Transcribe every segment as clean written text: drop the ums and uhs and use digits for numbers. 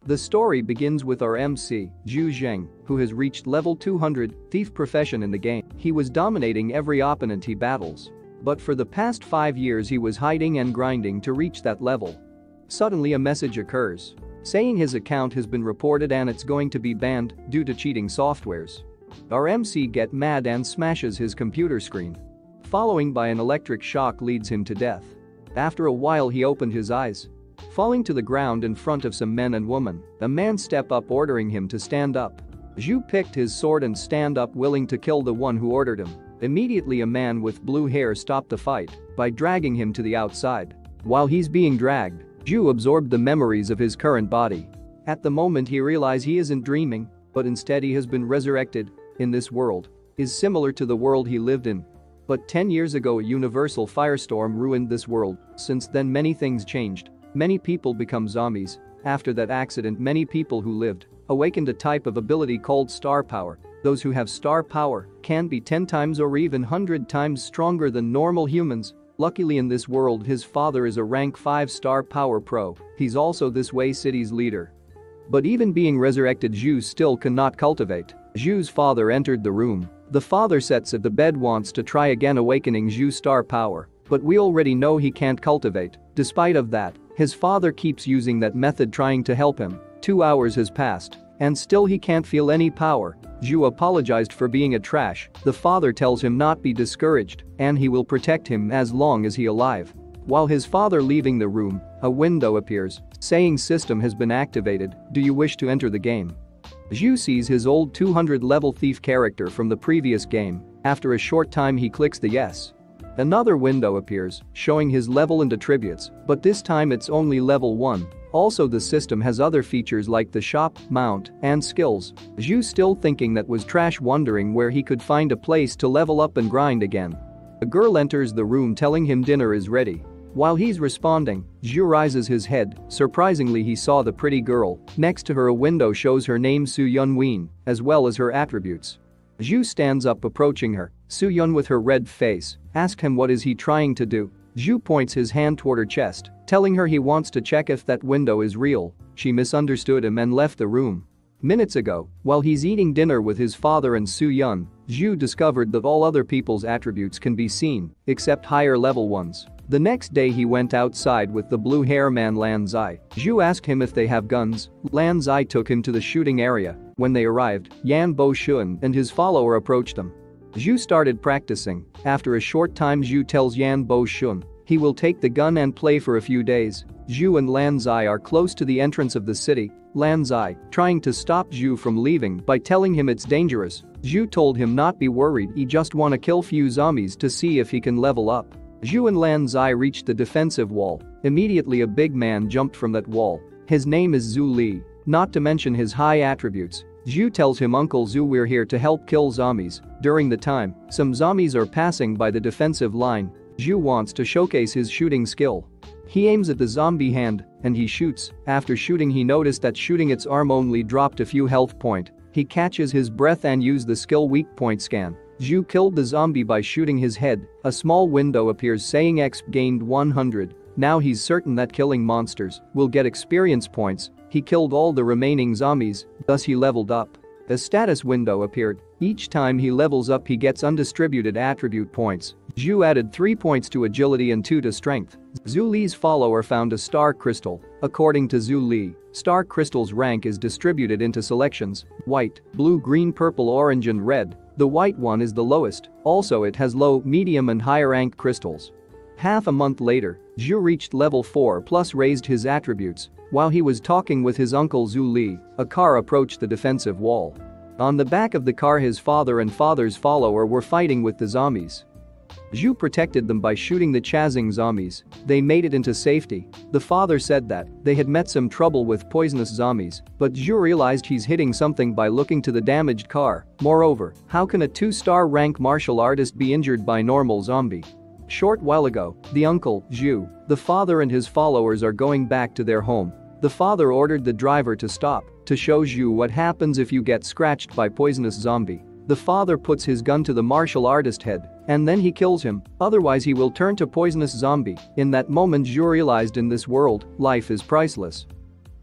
The story begins with our MC, Zhou Zheng, who has reached level 200, thief profession in the game. He was dominating every opponent he battles. But for the past 5 years he was hiding and grinding to reach that level. Suddenly a message occurs saying his account has been reported and it's going to be banned due to cheating softwares. Our MC gets mad and smashes his computer screen. Following by an electric shock leads him to death. After a while he opened his eyes, falling to the ground in front of some men and women. A man stepped up ordering him to stand up. Zhu picked his sword and stand up willing to kill the one who ordered him. Immediately a man with blue hair stopped the fight by dragging him to the outside. While he's being dragged, Zhu absorbed the memories of his current body. At the moment he realized he isn't dreaming, but instead he has been resurrected. In this world is similar to the world he lived in. But 10 years ago a universal firestorm ruined this world. Since then many things changed. Many people become zombies. After that accident many people who lived awakened a type of ability called star power. Those who have star power can be 10 times or even 100 times stronger than normal humans. Luckily in this world his father is a rank 5 star power pro. He's also this way city's leader. But even being resurrected Zhu still cannot cultivate. Zhu's father entered the room. The father sits at the bed wants to try again awakening Zhu's star power. But we already know he can't cultivate. Despite of that, his father keeps using that method trying to help him. 2 hours has passed. And still he can't feel any power. Zhu apologized for being a trash. The father tells him not be discouraged and he will protect him as long as he alive. While his father leaving the room, a window appears saying system has been activated. Do you wish to enter the game? Zhu sees his old 200 level thief character from the previous game. After a short time he clicks the yes. Another window appears showing his level and attributes, but this time it's only level 1. Also the system has other features like the shop, mount, and skills. Zhu still thinking that was trash wondering where he could find a place to level up and grind again. A girl enters the room telling him dinner is ready. While he's responding, Zhu raises his head. Surprisingly he saw the pretty girl. Next to her a window shows her name Su Yunween, as well as her attributes. Zhu stands up approaching her. Su Yun with her red face asks him what is he trying to do. Zhu points his hand toward her chest, telling her he wants to check if that window is real. She misunderstood him and left the room. Minutes ago, while he's eating dinner with his father and Su Yun, Zhu discovered that all other people's attributes can be seen, except higher level ones. The next day he went outside with the blue hair man Lan Zai. Zhu asked him if they have guns. Lan Zai took him to the shooting area. When they arrived, Yan Bo Shun and his follower approached them. Zhu started practicing. After a short time Zhu tells Yan Bo Shun he will take the gun and play for a few days. Zhu and Lan Zai are close to the entrance of the city. Lan Zai trying to stop Zhu from leaving by telling him it's dangerous. Zhu told him not be worried, he just wanna kill few zombies to see if he can level up. Zhu and Lan Zai reached the defensive wall. Immediately a big man jumped from that wall. His name is Zhu Li, not to mention his high attributes. Zhu tells him Uncle Zhu we're here to help kill zombies. During the time, some zombies are passing by the defensive line. Zhu wants to showcase his shooting skill. He aims at the zombie hand and he shoots. After shooting he noticed that shooting its arm only dropped a few health point. He catches his breath and uses the skill weak point scan. Zhu killed the zombie by shooting his head. A small window appears saying XP gained 100. Now he's certain that killing monsters will get experience points. He killed all the remaining zombies, thus he leveled up. A status window appeared. Each time he levels up he gets undistributed attribute points. Zhu added 3 points to agility and 2 to strength. Zhu Li's follower found a star crystal. According to Zhu Li, star crystal's rank is distributed into selections: white, blue, green, purple, orange and red. The white one is the lowest. Also it has low, medium and high rank crystals. Half a month later, Zhu reached level 4 plus raised his attributes. While he was talking with his uncle Zhu Li, a car approached the defensive wall. On the back of the car his father and father's follower were fighting with the zombies. Zhu protected them by shooting the chasing zombies. They made it into safety. The father said that they had met some trouble with poisonous zombies, but Zhu realized he's hitting something by looking to the damaged car. Moreover, how can a 2-star rank martial artist be injured by normal zombie? Short while ago, the uncle, Zhu, the father and his followers are going back to their home. The father ordered the driver to stop to show Zhu what happens if you get scratched by poisonous zombie. The father puts his gun to the martial artist head and then he kills him, otherwise he will turn to poisonous zombie. In that moment Zhu realized in this world, life is priceless.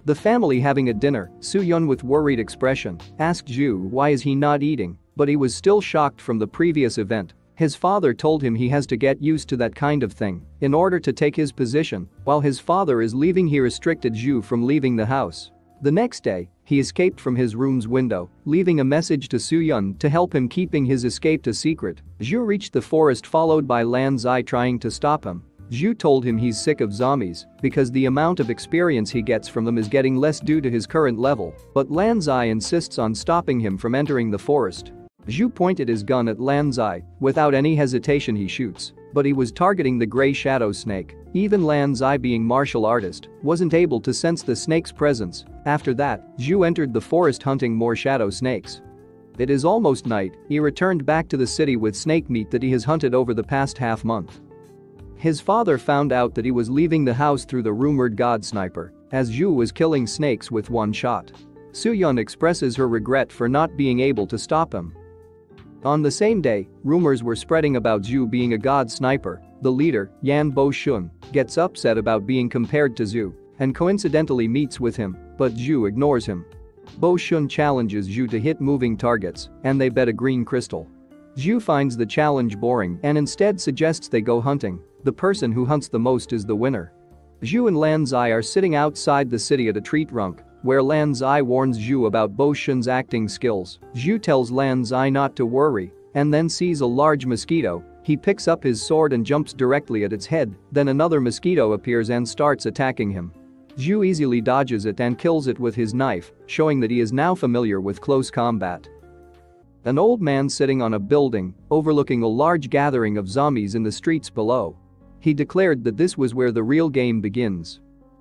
The family having a dinner, Soo-yeon with worried expression asked Zhu why is he not eating, but he was still shocked from the previous event. His father told him he has to get used to that kind of thing in order to take his position, while his father is leaving he restricted Zhu from leaving the house. The next day, he escaped from his room's window, leaving a message to Soo-yeon to help him keeping his escape a secret. Zhu reached the forest followed by Lan Zai trying to stop him. Zhu told him he's sick of zombies because the amount of experience he gets from them is getting less due to his current level, but Lan Zai insists on stopping him from entering the forest. Zhu pointed his gun at Lan Zai. Without any hesitation he shoots, but he was targeting the gray shadow snake. Even Lan Zai, being martial artist, wasn't able to sense the snake's presence. After that, Zhu entered the forest hunting more shadow snakes. It is almost night, he returned back to the city with snake meat that he has hunted over the past half month. His father found out that he was leaving the house through the rumored god sniper, as Zhu was killing snakes with one shot. Soo-yeon expresses her regret for not being able to stop him. On the same day, rumors were spreading about Zhu being a god sniper. The leader, Yan Bo-shun, gets upset about being compared to Zhu and coincidentally meets with him, but Zhu ignores him. Bo-shun challenges Zhu to hit moving targets, and they bet a green crystal. Zhu finds the challenge boring and instead suggests they go hunting. The person who hunts the most is the winner. Zhu and Lan Zai are sitting outside the city at a treat runk, where Lan Zai warns Zhu about Bo-shun's acting skills. Zhu tells Lan Zai not to worry and then sees a large mosquito. He picks up his sword and jumps directly at its head, then another mosquito appears and starts attacking him. Zhu easily dodges it and kills it with his knife, showing that he is now familiar with close combat. An old man sitting on a building, overlooking a large gathering of zombies in the streets below. He declared that this was where the real game begins.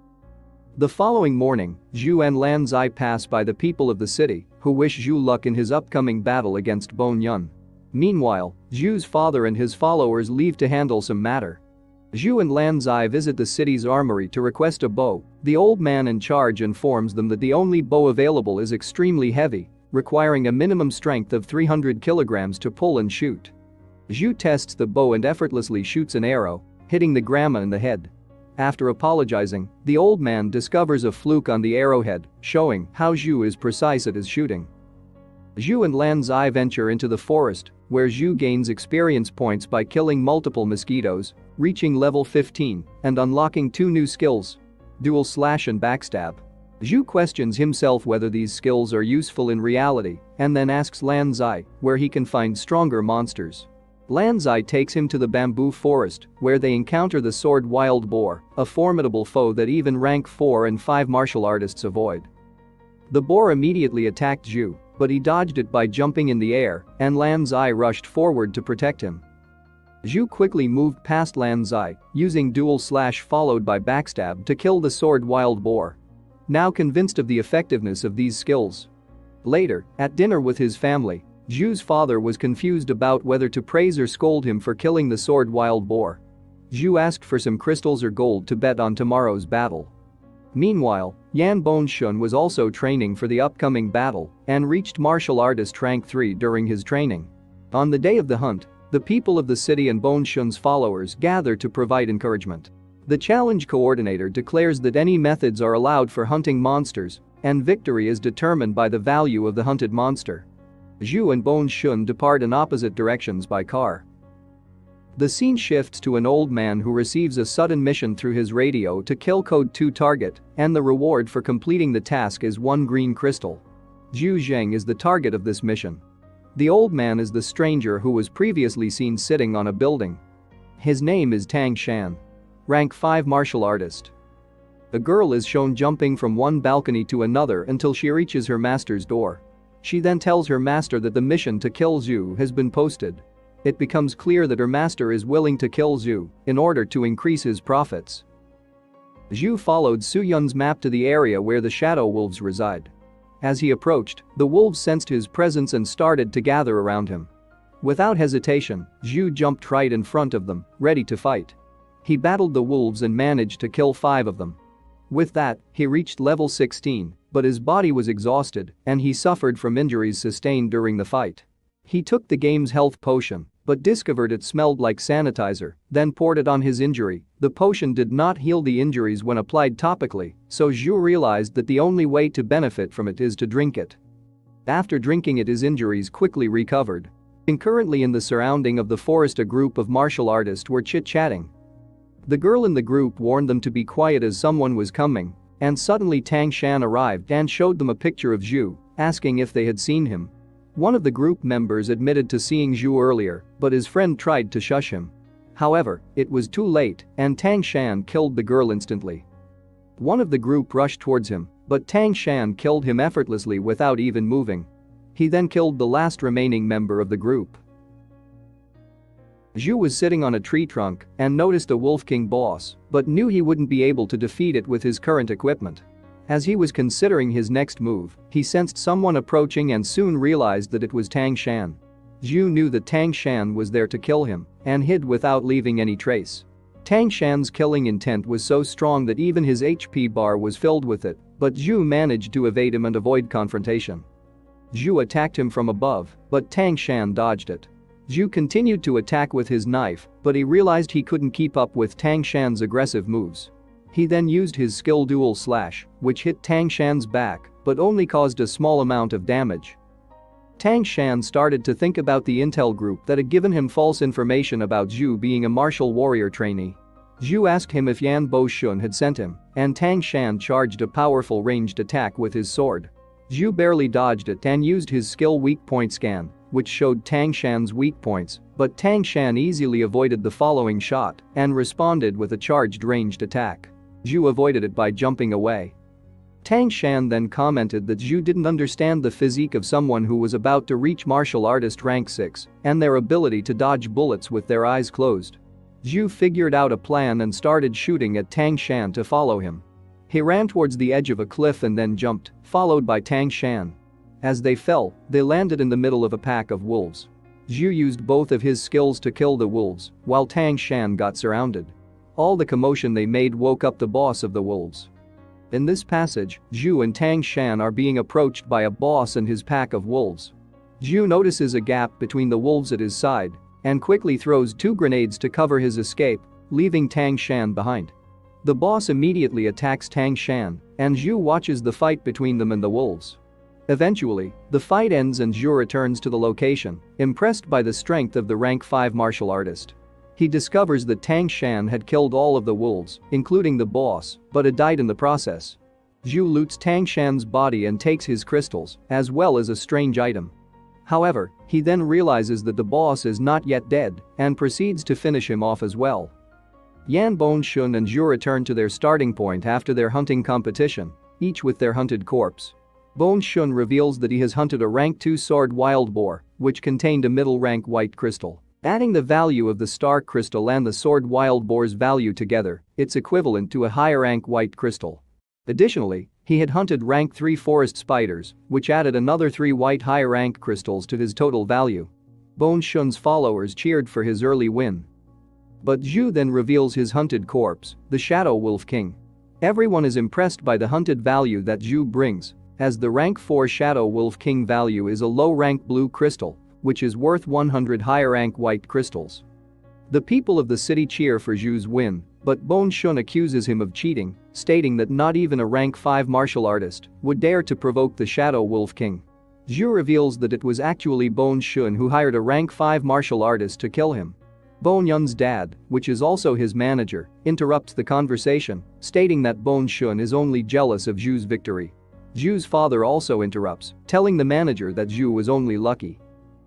The following morning, Zhu and Lan Zai pass by the people of the city, who wish Zhu luck in his upcoming battle against Bon Yun. Meanwhile, Zhu's father and his followers leave to handle some matter. Zhu and Lan Zai visit the city's armory to request a bow. The old man in charge informs them that the only bow available is extremely heavy, requiring a minimum strength of 300 kilograms to pull and shoot. Zhu tests the bow and effortlessly shoots an arrow, hitting the grandma in the head. After apologizing, the old man discovers a fluke on the arrowhead, showing how Zhu is precise at his shooting. Zhu and Lan Zai venture into the forest, where Zhu gains experience points by killing multiple mosquitoes, reaching level 15 and unlocking 2 new skills: dual slash and backstab. Zhu questions himself whether these skills are useful in reality and then asks Lan Zai where he can find stronger monsters. Lan Zai takes him to the bamboo forest, where they encounter the sword wild boar, a formidable foe that even rank 4 and 5 martial artists avoid. The boar immediately attacked Zhu, but he dodged it by jumping in the air, and Lan Zai rushed forward to protect him. Zhu quickly moved past Lan Zai, using dual slash followed by backstab to kill the sword wild boar. Now convinced of the effectiveness of these skills. Later, at dinner with his family, Zhu's father was confused about whether to praise or scold him for killing the sword wild boar. Zhu asked for some crystals or gold to bet on tomorrow's battle. Meanwhile, Yan Bon-shun was also training for the upcoming battle and reached martial artist rank 3 during his training. On the day of the hunt, the people of the city and Bon-shun's followers gather to provide encouragement. The challenge coordinator declares that any methods are allowed for hunting monsters, and victory is determined by the value of the hunted monster. Zhu and Bon-shun depart in opposite directions by car. The scene shifts to an old man who receives a sudden mission through his radio to kill Code 2 target, and the reward for completing the task is 1 green crystal. Zhou Zheng is the target of this mission. The old man is the stranger who was previously seen sitting on a building. His name is Tang Shan. Rank 5 martial artist. A girl is shown jumping from one balcony to another until she reaches her master's door. She then tells her master that the mission to kill Zhu has been posted. It becomes clear that her master is willing to kill Zhu in order to increase his profits. Zhu followed Soo-yeon's map to the area where the shadow wolves reside. As he approached, the wolves sensed his presence and started to gather around him. Without hesitation, Zhu jumped right in front of them, ready to fight. He battled the wolves and managed to kill 5 of them. With that, he reached level 16, but his body was exhausted and he suffered from injuries sustained during the fight. He took the game's health potion but discovered it smelled like sanitizer, then poured it on his injury. The potion did not heal the injuries when applied topically, so Zhou realized that the only way to benefit from it is to drink it. After drinking it, his injuries quickly recovered. Concurrently in the surrounding of the forest, a group of martial artists were chit-chatting. The girl in the group warned them to be quiet as someone was coming, and suddenly Tang Shan arrived and showed them a picture of Zhou, asking if they had seen him. One of the group members admitted to seeing Zhou earlier, but his friend tried to shush him. However, it was too late, and Tang Shan killed the girl instantly. One of the group rushed towards him, but Tang Shan killed him effortlessly without even moving. He then killed the last remaining member of the group. Zhou was sitting on a tree trunk and noticed a Wolf King boss, but knew he wouldn't be able to defeat it with his current equipment. As he was considering his next move, he sensed someone approaching and soon realized that it was Tang Shan. Zhou knew that Tang Shan was there to kill him and hid without leaving any trace. Tang Shan's killing intent was so strong that even his HP bar was filled with it, but Zhou managed to evade him and avoid confrontation. Zhou attacked him from above, but Tang Shan dodged it. Zhou continued to attack with his knife, but he realized he couldn't keep up with Tang Shan's aggressive moves. He then used his skill Dual Slash, which hit Tang Shan's back, but only caused a small amount of damage. Tang Shan started to think about the intel group that had given him false information about Zhou being a martial warrior trainee. Zhou asked him if Yan Boshun had sent him, and Tang Shan charged a powerful ranged attack with his sword. Zhou barely dodged it and used his skill Weak Point Scan, which showed Tang Shan's weak points, but Tang Shan easily avoided the following shot and responded with a charged ranged attack. Zhou avoided it by jumping away. Tang Shan then commented that Zhou didn't understand the physique of someone who was about to reach martial artist rank 6 and their ability to dodge bullets with their eyes closed. Zhou figured out a plan and started shooting at Tang Shan to follow him. He ran towards the edge of a cliff and then jumped, followed by Tang Shan. As they fell, they landed in the middle of a pack of wolves. Zhou used both of his skills to kill the wolves, while Tang Shan got surrounded. All the commotion they made woke up the boss of the wolves. In this passage, Zhou and Tang Shan are being approached by a boss and his pack of wolves. Zhou notices a gap between the wolves at his side and quickly throws 2 grenades to cover his escape, leaving Tang Shan behind. The boss immediately attacks Tang Shan, and Zhou watches the fight between them and the wolves. Eventually, the fight ends and Zhou returns to the location, impressed by the strength of the rank 5 martial artist. He discovers that Tang Shan had killed all of the wolves, including the boss, but had died in the process. Zhou loots Tang Shan's body and takes his crystals, as well as a strange item. However, he then realizes that the boss is not yet dead and proceeds to finish him off as well. Yan Bonshun and Zhou return to their starting point after their hunting competition, each with their hunted corpse. Bonshun reveals that he has hunted a rank 2 sword wild boar, which contained a middle rank white crystal. Adding the value of the star crystal and the sword wild boar's value together, it's equivalent to a higher rank white crystal. Additionally, he had hunted rank 3 forest spiders, which added another 3 white higher rank crystals to his total value. Bonshun's followers cheered for his early win. But Zhou then reveals his hunted corpse, the Shadow Wolf King. Everyone is impressed by the hunted value that Zhou brings, as the rank 4 Shadow Wolf King value is a low rank blue crystal, which is worth 100 higher rank white crystals. The people of the city cheer for Zhou's win, but Bonshun accuses him of cheating, stating that not even a rank 5 martial artist would dare to provoke the Shadow Wolf King. Zhou reveals that it was actually Bonshun who hired a rank 5 martial artist to kill him. Bonyun's dad, which is also his manager, interrupts the conversation, stating that Bonshun is only jealous of Zhou's victory. Zhou's father also interrupts, telling the manager that Zhou was only lucky.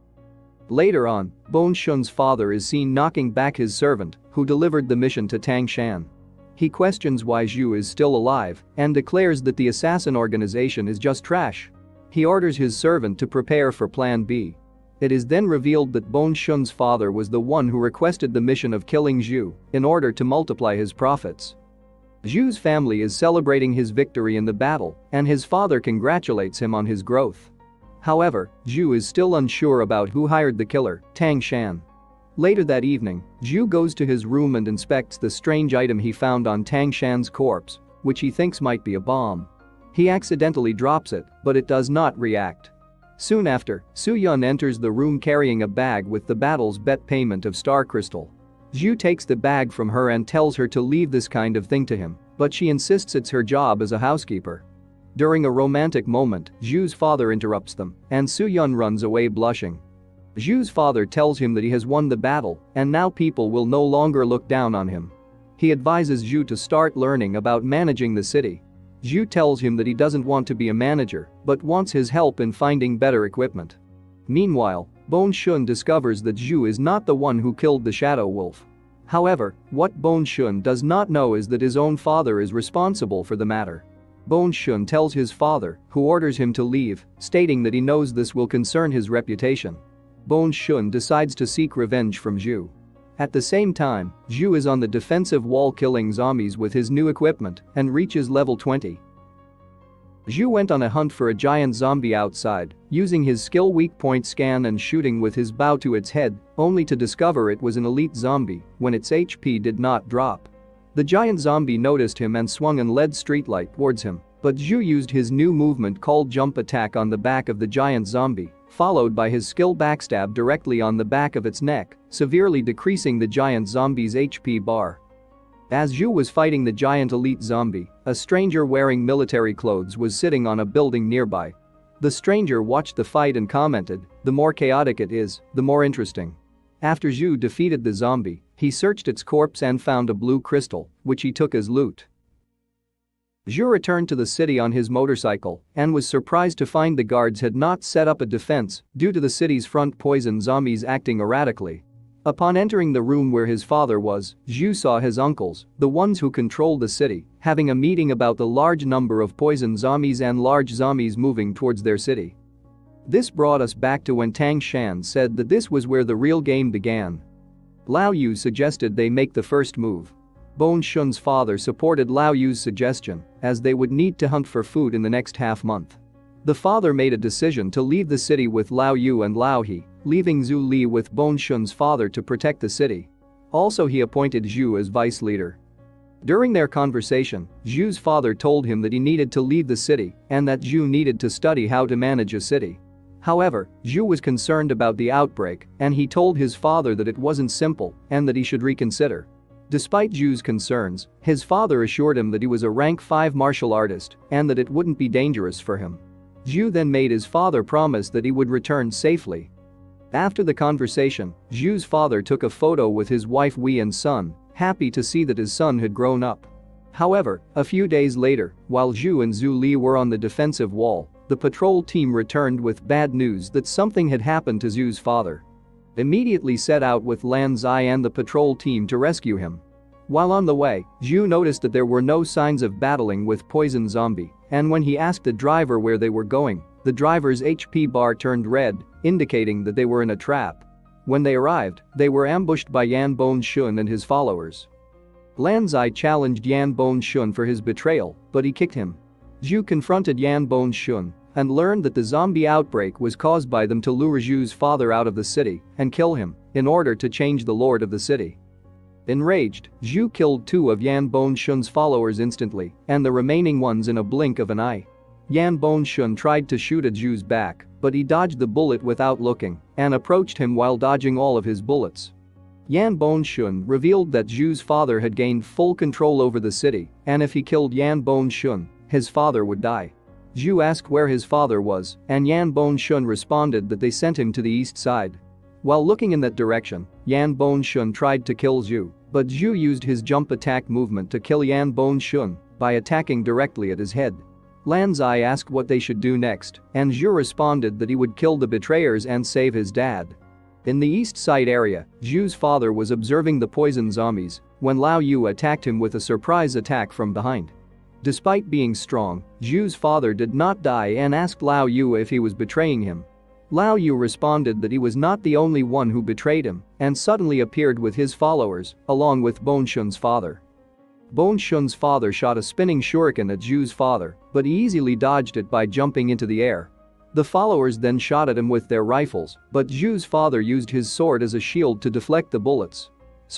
Later on, Bonshun's father is seen knocking back his servant, who delivered the mission to Tang Shan. He questions why Zhou is still alive and declares that the assassin organization is just trash. He orders his servant to prepare for Plan B. It is then revealed that Bonshun's father was the one who requested the mission of killing Zhou in order to multiply his profits. Zhou's family is celebrating his victory in the battle, and his father congratulates him on his growth. However, Zhou is still unsure about who hired the killer, Tang Shan. Later that evening, Zhou goes to his room and inspects the strange item he found on Tang Shan's corpse, which he thinks might be a bomb. He accidentally drops it, but it does not react. Soon after, Soo-yeon enters the room carrying a bag with the battle's bet payment of star crystal. Zhu takes the bag from her and tells her to leave this kind of thing to him, but she insists it's her job as a housekeeper. During a romantic moment, Zhu's father interrupts them, and Soo-yeon runs away blushing. Zhu's father tells him that he has won the battle, and now people will no longer look down on him. He advises Zhu to start learning about managing the city. Zhu tells him that he doesn't want to be a manager, but wants his help in finding better equipment. Meanwhile, Bone Shun discovers that Zhu is not the one who killed the Shadow Wolf. However, what Bone Shun does not know is that his own father is responsible for the matter. Bone Shun tells his father, who orders him to leave, stating that he knows this will concern his reputation. Bone Shun decides to seek revenge from Zhu. At the same time, Zhu is on the defensive wall killing zombies with his new equipment and reaches level 20. Zhu went on a hunt for a giant zombie outside, using his skill weak point scan and shooting with his bow to its head, only to discover it was an elite zombie when its HP did not drop. The giant zombie noticed him and swung an LED streetlight towards him, but Zhu used his new movement called jump attack on the back of the giant zombie, followed by his skill backstab directly on the back of its neck, severely decreasing the giant zombie's HP bar. As Zhu was fighting the giant elite zombie, a stranger wearing military clothes was sitting on a building nearby. The stranger watched the fight and commented, "The more chaotic it is, the more interesting." After Zhu defeated the zombie, he searched its corpse and found a blue crystal, which he took as loot. Zhu returned to the city on his motorcycle and was surprised to find the guards had not set up a defense due to the city's front poison zombies acting erratically. Upon entering the room where his father was, Zhu saw his uncles, the ones who controlled the city, having a meeting about the large number of poison zombies and large zombies moving towards their city. This brought us back to when Tang Shan said that this was where the real game began. Lao Yu suggested they make the first move. Bone Shun's father supported Lao Yu's suggestion, as they would need to hunt for food in the next half-month. The father made a decision to leave the city with Lao Yu and Lao He, leaving Zhu Li with Bone Shun's father to protect the city. Also, he appointed Zhu as vice leader. During their conversation, Zhu's father told him that he needed to leave the city and that Zhu needed to study how to manage a city. However, Zhu was concerned about the outbreak and he told his father that it wasn't simple and that he should reconsider. Despite Zhu's concerns, his father assured him that he was a rank 5 martial artist and that it wouldn't be dangerous for him. Zhu then made his father promise that he would return safely. After the conversation, Zhu's father took a photo with his wife Wei and son, happy to see that his son had grown up. However, a few days later, while Zhu and Zhu Li were on the defensive wall, the patrol team returned with bad news that something had happened to Zhu's father. Immediately set out with Lan Zai and the patrol team to rescue him. While on the way, Zhu noticed that there were no signs of battling with poison zombie, and when he asked the driver where they were going, the driver's HP bar turned red, indicating that they were in a trap. When they arrived, they were ambushed by Yan Bone Shun and his followers. Lan Zai challenged Yan Bone Shun for his betrayal, but he kicked him. Zhu confronted Yan Bone Shun and learned that the zombie outbreak was caused by them to lure Zhu's father out of the city and kill him in order to change the lord of the city. Enraged, Zhu killed 2 of Yan Bone Shun's followers instantly and the remaining ones in a blink of an eye. Yan Bone Shun tried to shoot at Zhu's back, but he dodged the bullet without looking and approached him while dodging all of his bullets. Yan Bone Shun revealed that Zhu's father had gained full control over the city and if he killed Yan Bone Shun, his father would die. Zhu asked where his father was and Yan Bone Shun responded that they sent him to the east side. While looking in that direction, Yan Bone Shun tried to kill Zhu, but Zhu used his jump attack movement to kill Yan Bone Shun by attacking directly at his head. Lan Zai asked what they should do next, and Zhu responded that he would kill the betrayers and save his dad. In the east side area, Zhu's father was observing the poison zombies when Lao Yu attacked him with a surprise attack from behind. Despite being strong, Zhu's father did not die and asked Lao Yu if he was betraying him. Lao Yu responded that he was not the only one who betrayed him and suddenly appeared with his followers, along with Bone Shun's father. Bone Shun's father shot a spinning shuriken at Zhu's father, but he easily dodged it by jumping into the air. The followers then shot at him with their rifles, but Zhu's father used his sword as a shield to deflect the bullets.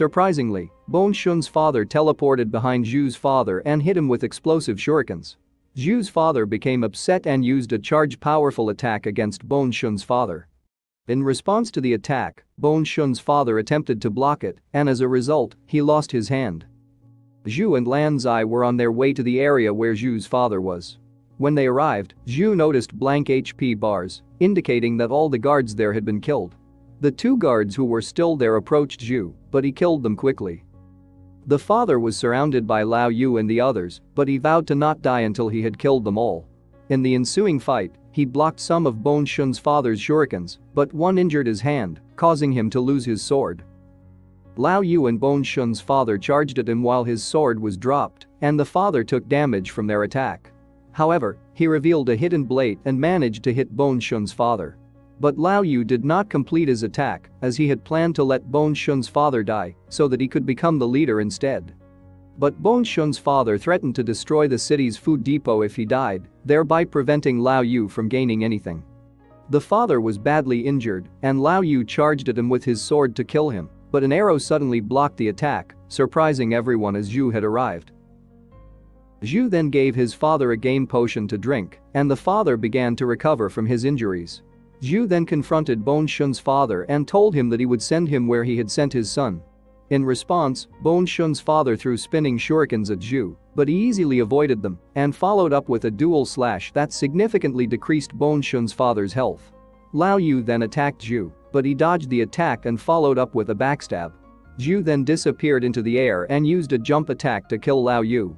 Surprisingly, Bone Shun's father teleported behind Zhu's father and hit him with explosive shurikens. Zhu's father became upset and used a charge-powerful attack against Bone Shun's father. In response to the attack, Bone Shun's father attempted to block it, and as a result, he lost his hand. Zhu and Lan Zai were on their way to the area where Zhu's father was. When they arrived, Zhu noticed blank HP bars, indicating that all the guards there had been killed. The two guards who were still there approached Zhu, but he killed them quickly. The father was surrounded by Lao Yu and the others, but he vowed to not die until he had killed them all. In the ensuing fight, he blocked some of Bone Shun's father's shurikens, but one injured his hand, causing him to lose his sword. Lao Yu and Bone Shun's father charged at him while his sword was dropped, and the father took damage from their attack. However, he revealed a hidden blade and managed to hit Bone Shun's father. But Lao Yu did not complete his attack, as he had planned to let Bone Shun's father die so that he could become the leader instead. But Bone Shun's father threatened to destroy the city's food depot if he died, thereby preventing Lao Yu from gaining anything. The father was badly injured, and Lao Yu charged at him with his sword to kill him, but an arrow suddenly blocked the attack, surprising everyone as Zhu had arrived. Zhu then gave his father a game potion to drink, and the father began to recover from his injuries. Zhu then confronted Bone Shun's father and told him that he would send him where he had sent his son. In response, Bone Shun's father threw spinning shurikens at Zhu, but he easily avoided them and followed up with a dual slash that significantly decreased Bone Shun's father's health. Lao Yu then attacked Zhu, but he dodged the attack and followed up with a backstab. Zhu then disappeared into the air and used a jump attack to kill Lao Yu.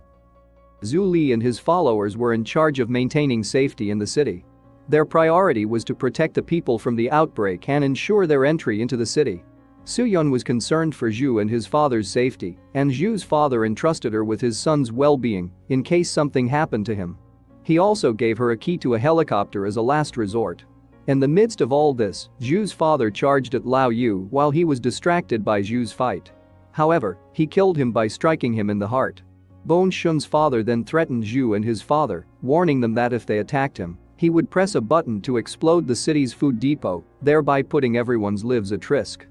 Zhu Li and his followers were in charge of maintaining safety in the city. Their priority was to protect the people from the outbreak and ensure their entry into the city. Su Yun was concerned for Zhu and his father's safety, and Zhu's father entrusted her with his son's well-being in case something happened to him. He also gave her a key to a helicopter as a last resort. In the midst of all this, Zhu's father charged at Lao Yu while he was distracted by Zhu's fight. However, he killed him by striking him in the heart. Bone Shun's father then threatened Zhu and his father, warning them that if they attacked him, he would press a button to explode the city's food depot, thereby putting everyone's lives at risk.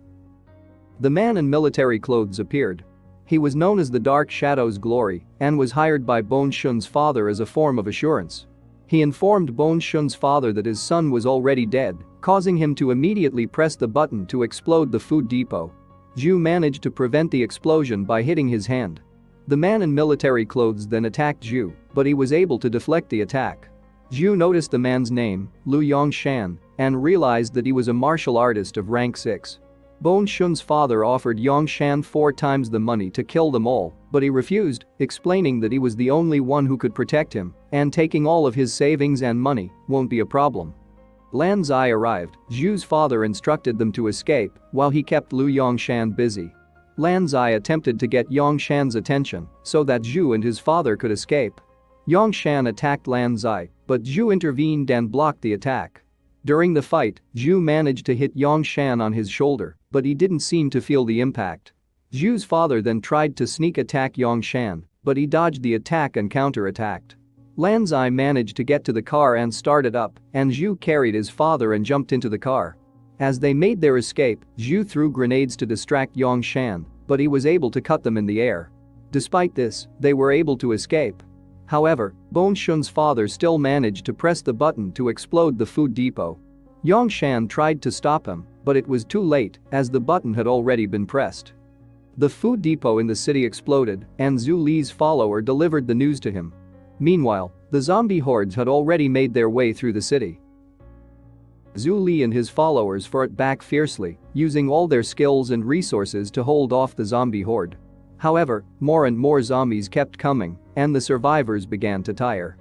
The man in military clothes appeared. He was known as the Dark Shadow's Glory and was hired by Bone Shun's father as a form of assurance. He informed Bone Shun's father that his son was already dead, causing him to immediately press the button to explode the food depot. Zhu managed to prevent the explosion by hitting his hand. The man in military clothes then attacked Zhu, but he was able to deflect the attack. Zhu noticed the man's name, Lu Yongshan, and realized that he was a martial artist of rank 6. Bone Shun's father offered Yongshan 4 times the money to kill them all, but he refused, explaining that he was the only one who could protect him, and taking all of his savings and money won't be a problem. Lan Zai arrived. Zhu's father instructed them to escape while he kept Lu Yongshan busy. Lan Zai attempted to get Yongshan's attention so that Zhu and his father could escape. Yongshan attacked Lan Zai, but Zhu intervened and blocked the attack. During the fight, Zhu managed to hit Yongshan on his shoulder, but he didn't seem to feel the impact. Zhu's father then tried to sneak attack Yongshan, but he dodged the attack and counter-attacked. Lan Zai managed to get to the car and start it up, and Zhu carried his father and jumped into the car. As they made their escape, Zhu threw grenades to distract Yongshan, but he was able to cut them in the air. Despite this, they were able to escape. However, Bone Shun's father still managed to press the button to explode the food depot. Yongshan tried to stop him, but it was too late as the button had already been pressed. The food depot in the city exploded, and Zhu Li's follower delivered the news to him. Meanwhile, the zombie hordes had already made their way through the city. Zhu Li and his followers fought back fiercely, using all their skills and resources to hold off the zombie horde. However, more and more zombies kept coming, and the survivors began to tire.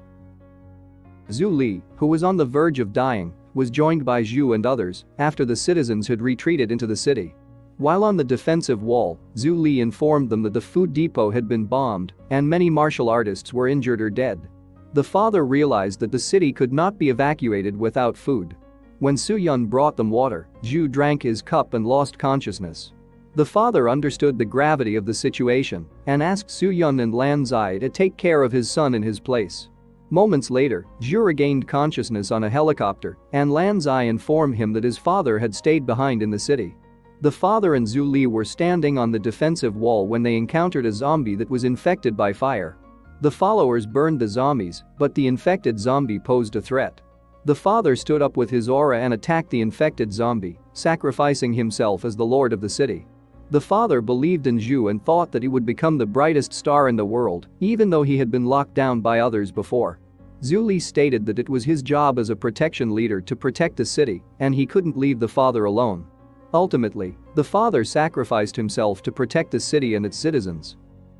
Zhu Li, who was on the verge of dying, was joined by Zhu and others after the citizens had retreated into the city. While on the defensive wall, Zhu Li informed them that the food depot had been bombed and many martial artists were injured or dead. The father realized that the city could not be evacuated without food. When Su Yun brought them water, Zhu drank his cup and lost consciousness. The father understood the gravity of the situation and asked Su Yun and Lan Zai to take care of his son in his place. Moments later, Zhu regained consciousness on a helicopter, and Lan Zai informed him that his father had stayed behind in the city. The father and Zhu Li were standing on the defensive wall when they encountered a zombie that was infected by fire. The followers burned the zombies, but the infected zombie posed a threat. The father stood up with his aura and attacked the infected zombie, sacrificing himself as the lord of the city. The father believed in Zhou and thought that he would become the brightest star in the world, even though he had been locked down by others before. Zhu Li stated that it was his job as a protection leader to protect the city, and he couldn't leave the father alone. Ultimately, the father sacrificed himself to protect the city and its citizens.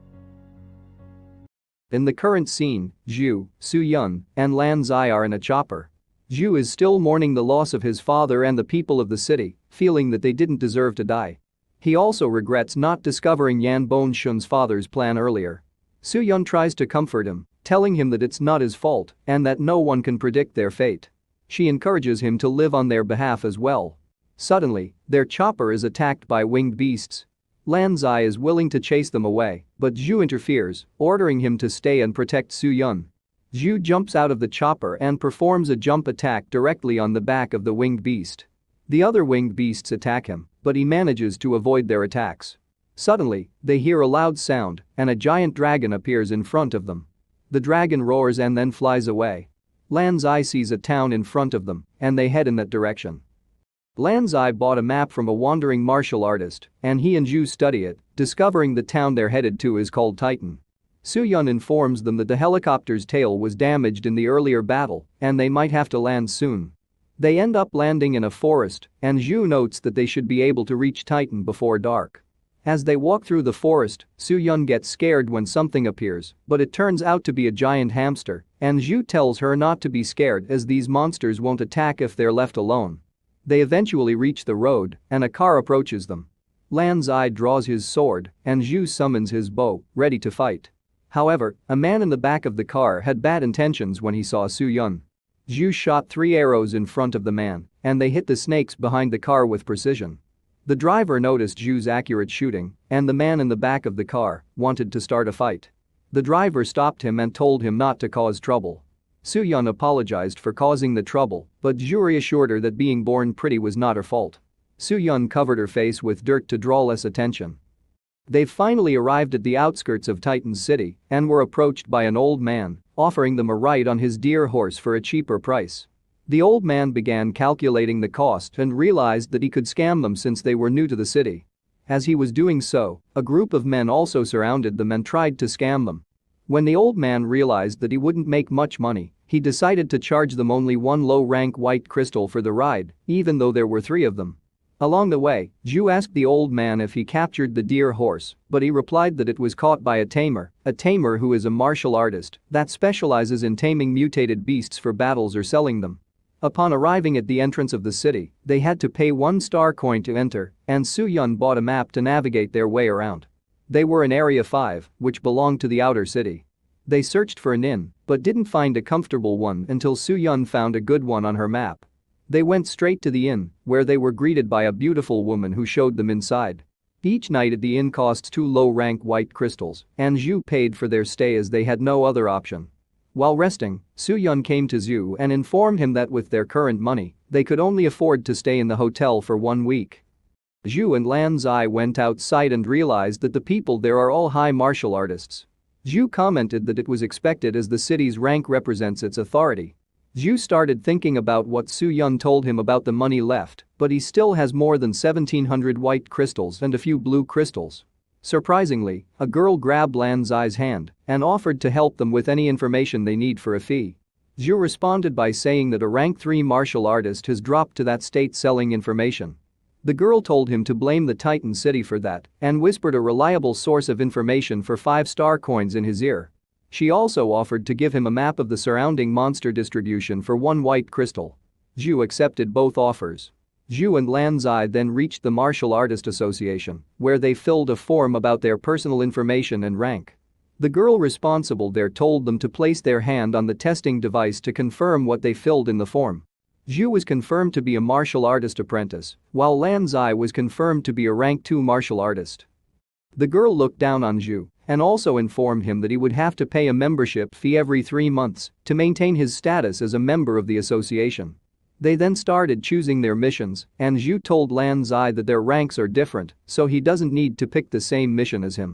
In the current scene, Zhu, Su Yun, and Lan Zai are in a chopper. Zhu is still mourning the loss of his father and the people of the city, feeling that they didn't deserve to die. He also regrets not discovering Yan Bonshun's father's plan earlier. Su Yun tries to comfort him, telling him that it's not his fault and that no one can predict their fate. She encourages him to live on their behalf as well. Suddenly, their chopper is attacked by winged beasts. Lan Zai is willing to chase them away, but Zhu interferes, ordering him to stay and protect Su Yun. Zhu jumps out of the chopper and performs a jump attack directly on the back of the winged beast. The other winged beasts attack him, but he manages to avoid their attacks. Suddenly, they hear a loud sound, and a giant dragon appears in front of them. The dragon roars and then flies away. Lan Zai sees a town in front of them, and they head in that direction. Lan Zai bought a map from a wandering martial artist, and he and Zhu study it, discovering the town they're headed to is called Titan. Su Yun informs them that the helicopter's tail was damaged in the earlier battle, and they might have to land soon. They end up landing in a forest, and Zhu notes that they should be able to reach Titan before dark. As they walk through the forest, Su Yun gets scared when something appears, but it turns out to be a giant hamster, and Zhu tells her not to be scared as these monsters won't attack if they're left alone. They eventually reach the road, and a car approaches them. Lan Zai draws his sword, and Zhu summons his bow, ready to fight. However, a man in the back of the car had bad intentions when he saw Su Yun. Zhu shot 3 arrows in front of the man, and they hit the snakes behind the car with precision. The driver noticed Zhu's accurate shooting, and the man in the back of the car wanted to start a fight. The driver stopped him and told him not to cause trouble. Su Yun apologized for causing the trouble, but Zhu reassured her that being born pretty was not her fault. Su Yun covered her face with dirt to draw less attention. They've finally arrived at the outskirts of Titan City and were approached by an old man, offering them a ride on his deer horse for a cheaper price. The old man began calculating the cost and realized that he could scam them since they were new to the city. As he was doing so, a group of men also surrounded them and tried to scam them. When the old man realized that he wouldn't make much money, he decided to charge them only 1 low-rank white crystal for the ride, even though there were 3 of them. Along the way, Zhu asked the old man if he captured the deer horse, but he replied that it was caught by a tamer who is a martial artist that specializes in taming mutated beasts for battles or selling them. Upon arriving at the entrance of the city, they had to pay 1 star coin to enter, and Su Yun bought a map to navigate their way around. They were in Area 5, which belonged to the outer city. They searched for an inn, but didn't find a comfortable one until Su Yun found a good one on her map. They went straight to the inn, where they were greeted by a beautiful woman who showed them inside. Each night at the inn costs 2 low-rank white crystals, and Zhu paid for their stay as they had no other option. While resting, Su Yun came to Zhu and informed him that with their current money, they could only afford to stay in the hotel for 1 week. Zhu and Lan Zai went outside and realized that the people there are all high martial artists. Zhu commented that it was expected as the city's rank represents its authority. Zhu started thinking about what Su Yun told him about the money left, but he still has more than 1,700 white crystals and a few blue crystals. Surprisingly, a girl grabbed Lan Zai's hand and offered to help them with any information they need for a fee. Zhu responded by saying that a rank 3 martial artist has dropped to that state selling information. The girl told him to blame the Titan City for that and whispered a reliable source of information for 5-star coins in his ear. She also offered to give him a map of the surrounding monster distribution for 1 white crystal. Zhu accepted both offers. Zhu and Lan Zai then reached the Martial Artist Association, where they filled a form about their personal information and rank. The girl responsible there told them to place their hand on the testing device to confirm what they filled in the form. Zhu was confirmed to be a martial artist apprentice, while Lan Zai was confirmed to be a rank 2 martial artist. The girl looked down on Zhu and also informed him that he would have to pay a membership fee every 3 months to maintain his status as a member of the association. They then started choosing their missions, and Zhu told Lan Zai that their ranks are different, so he doesn't need to pick the same mission as him.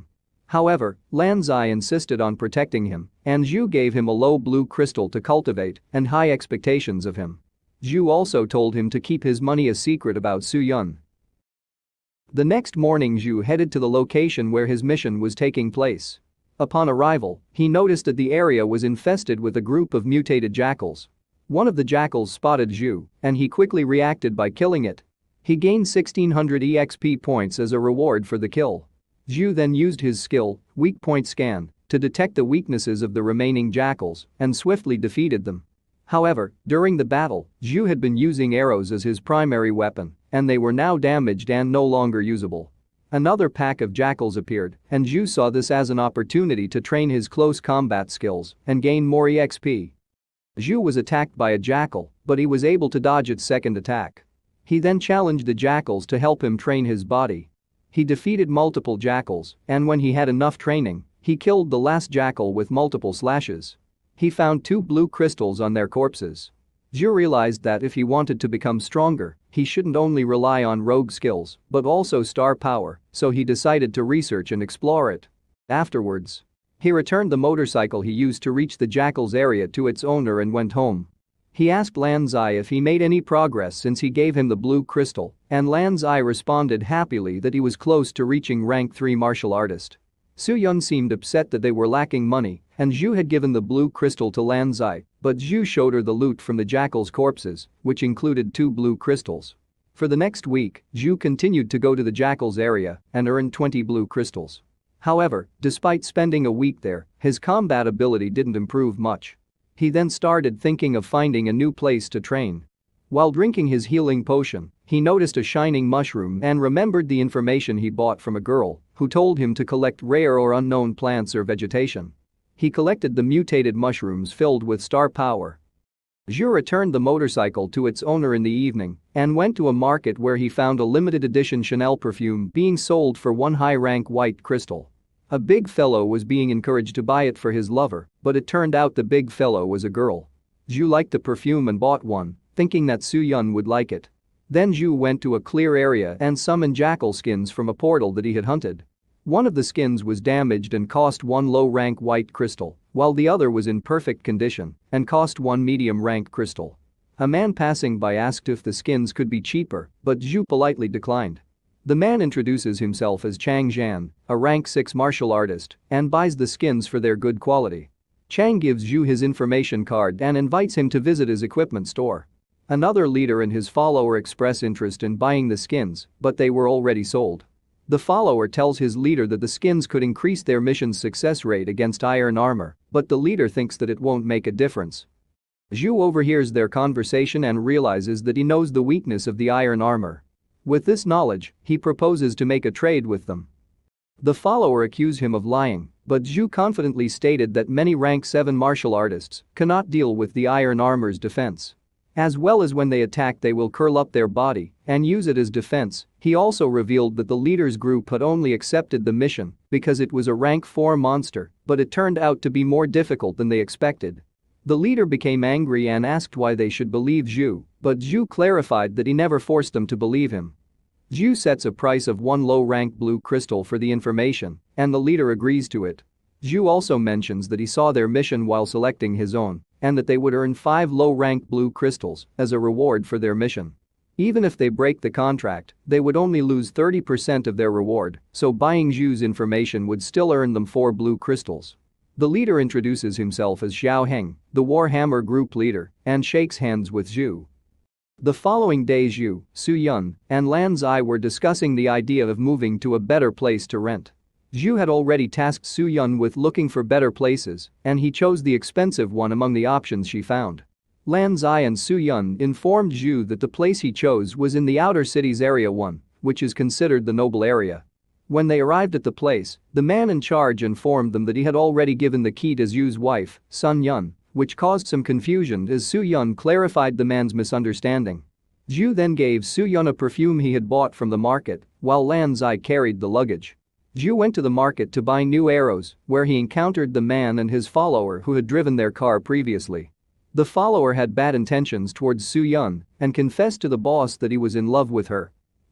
However, Lan Zai insisted on protecting him, and Zhu gave him a low blue crystal to cultivate and high expectations of him. Zhu also told him to keep his money a secret about Su Yun. The next morning Zhu headed to the location where his mission was taking place. Upon arrival, he noticed that the area was infested with a group of mutated jackals. One of the jackals spotted Zhu, and he quickly reacted by killing it. He gained 1600 EXP points as a reward for the kill. Zhu then used his skill, Weak Point Scan, to detect the weaknesses of the remaining jackals and swiftly defeated them. However, during the battle, Zhu had been using arrows as his primary weapon, and they were now damaged and no longer usable. Another pack of jackals appeared, and Zhu saw this as an opportunity to train his close combat skills and gain more EXP. Zhu was attacked by a jackal, but he was able to dodge its second attack. He then challenged the jackals to help him train his body. He defeated multiple jackals, and when he had enough training, he killed the last jackal with multiple slashes. He found 2 blue crystals on their corpses. Zhu realized that if he wanted to become stronger, he shouldn't only rely on rogue skills, but also star power, so he decided to research and explore it. Afterwards, he returned the motorcycle he used to reach the jackal's area to its owner and went home. He asked Lan Zai if he made any progress since he gave him the blue crystal, and Lan Zai responded happily that he was close to reaching rank 3 martial artist. Su Yun seemed upset that they were lacking money, and Zhu had given the blue crystal to Lan Zai, but Zhu showed her the loot from the jackal's corpses, which included 2 blue crystals. For the next week, Zhu continued to go to the jackal's area and earned 20 blue crystals. However, despite spending a week there, his combat ability didn't improve much. He then started thinking of finding a new place to train. While drinking his healing potion, he noticed a shining mushroom and remembered the information he bought from a girl who told him to collect rare or unknown plants or vegetation. He collected the mutated mushrooms filled with star power. Zhu returned the motorcycle to its owner in the evening and went to a market where he found a limited edition Chanel perfume being sold for 1 high-rank white crystal. A big fellow was being encouraged to buy it for his lover, but it turned out the big fellow was a girl. Zhu liked the perfume and bought one, thinking that Su Yun would like it. Then Zhu went to a clear area and summoned jackal skins from a portal that he had hunted. One of the skins was damaged and cost 1 low-rank white crystal, while the other was in perfect condition and cost 1 medium-rank crystal. A man passing by asked if the skins could be cheaper, but Zhu politely declined. The man introduces himself as Chang Zhan, a rank 6 martial artist, and buys the skins for their good quality. Chang gives Zhu his information card and invites him to visit his equipment store. Another leader and his follower express interest in buying the skins, but they were already sold. The follower tells his leader that the skins could increase their mission's success rate against iron armor, but the leader thinks that it won't make a difference. Zhu overhears their conversation and realizes that he knows the weakness of the iron armor. With this knowledge, he proposes to make a trade with them. The follower accused him of lying, but Zhu confidently stated that many rank 7 martial artists cannot deal with the iron armor's defense. As well as when they attack they will curl up their body and use it as defense. He also revealed that the leader's group had only accepted the mission because it was a rank 4 monster, but it turned out to be more difficult than they expected. The leader became angry and asked why they should believe Zhu, but Zhu clarified that he never forced them to believe him. Zhu sets a price of 1 low-rank blue crystal for the information, and the leader agrees to it. Zhu also mentions that he saw their mission while selecting his own, and that they would earn 5 low-rank blue crystals as a reward for their mission. Even if they break the contract, they would only lose 30% of their reward, so buying Zhu's information would still earn them 4 blue crystals. The leader introduces himself as Xiao Heng, the Warhammer group leader, and shakes hands with Zhu. The following day Zhu, Su Yun, and Lan Zai were discussing the idea of moving to a better place to rent. Zhu had already tasked Su Yun with looking for better places, and he chose the expensive one among the options she found. Lan Zai and Su Yun informed Zhu that the place he chose was in the outer city's Area 1, which is considered the noble area. When they arrived at the place, the man in charge informed them that he had already given the key to Zhu's wife, Sun Yun, which caused some confusion as Su Yun clarified the man's misunderstanding. Zhu then gave Su Yun a perfume he had bought from the market, while Lan Zai carried the luggage. Zhu went to the market to buy new arrows, where he encountered the man and his follower who had driven their car previously. The follower had bad intentions towards Su Yun and confessed to the boss that he was in love with her.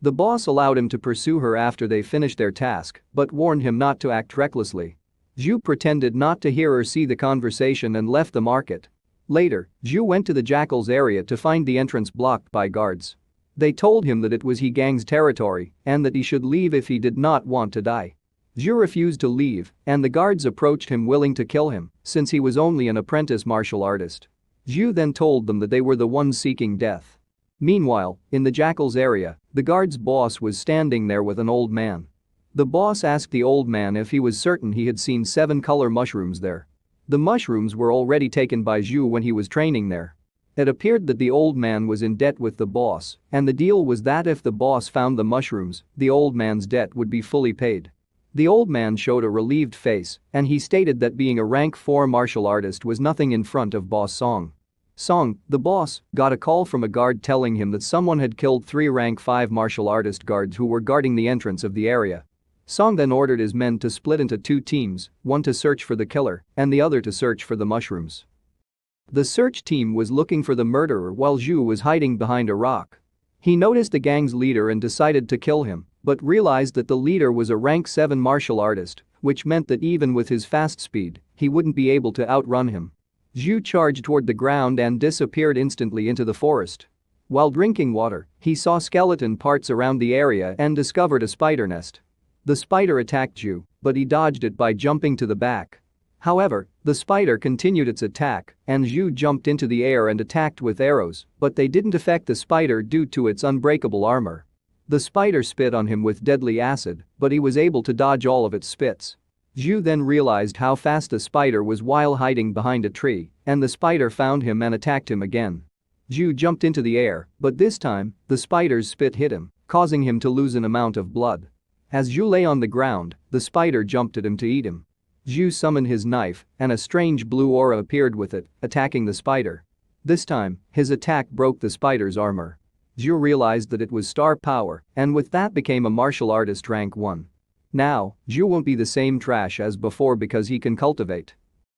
The boss allowed him to pursue her after they finished their task, but warned him not to act recklessly. Zhu pretended not to hear or see the conversation and left the market. Later, Zhu went to the jackal's area to find the entrance blocked by guards. They told him that it was he gang's territory and that he should leave if he did not want to die. Zhu refused to leave, and the guards approached him willing to kill him since he was only an apprentice martial artist. Zhu then told them that they were the ones seeking death. Meanwhile, in the jackal's area, the guard's boss was standing there with an old man. The boss asked the old man if he was certain he had seen 7 color mushrooms there. The mushrooms were already taken by Zhu when he was training there. It appeared that the old man was in debt with the boss, and the deal was that if the boss found the mushrooms, the old man's debt would be fully paid. The old man showed a relieved face, and he stated that being a rank 4 martial artist was nothing in front of boss Song. Song, the boss, got a call from a guard telling him that someone had killed 3 rank 5 martial artist guards who were guarding the entrance of the area. Song then ordered his men to split into 2 teams, one to search for the killer and the other to search for the mushrooms. The search team was looking for the murderer while Zhu was hiding behind a rock. He noticed the gang's leader and decided to kill him, but realized that the leader was a rank 7 martial artist, which meant that even with his fast speed, he wouldn't be able to outrun him. Zhu charged toward the ground and disappeared instantly into the forest. While drinking water, he saw skeleton parts around the area and discovered a spider nest. The spider attacked Zhu, but he dodged it by jumping to the back. However, the spider continued its attack, and Zhu jumped into the air and attacked with arrows, but they didn't affect the spider due to its unbreakable armor. The spider spit on him with deadly acid, but he was able to dodge all of its spits. Zhu then realized how fast the spider was while hiding behind a tree, and the spider found him and attacked him again. Zhu jumped into the air, but this time, the spider's spit hit him, causing him to lose an amount of blood. As Zhu lay on the ground, the spider jumped at him to eat him. Zhu summoned his knife, and a strange blue aura appeared with it, attacking the spider. This time, his attack broke the spider's armor. Zhu realized that it was star power, and with that became a martial artist rank 1. Now, Zhu won't be the same trash as before because he can cultivate.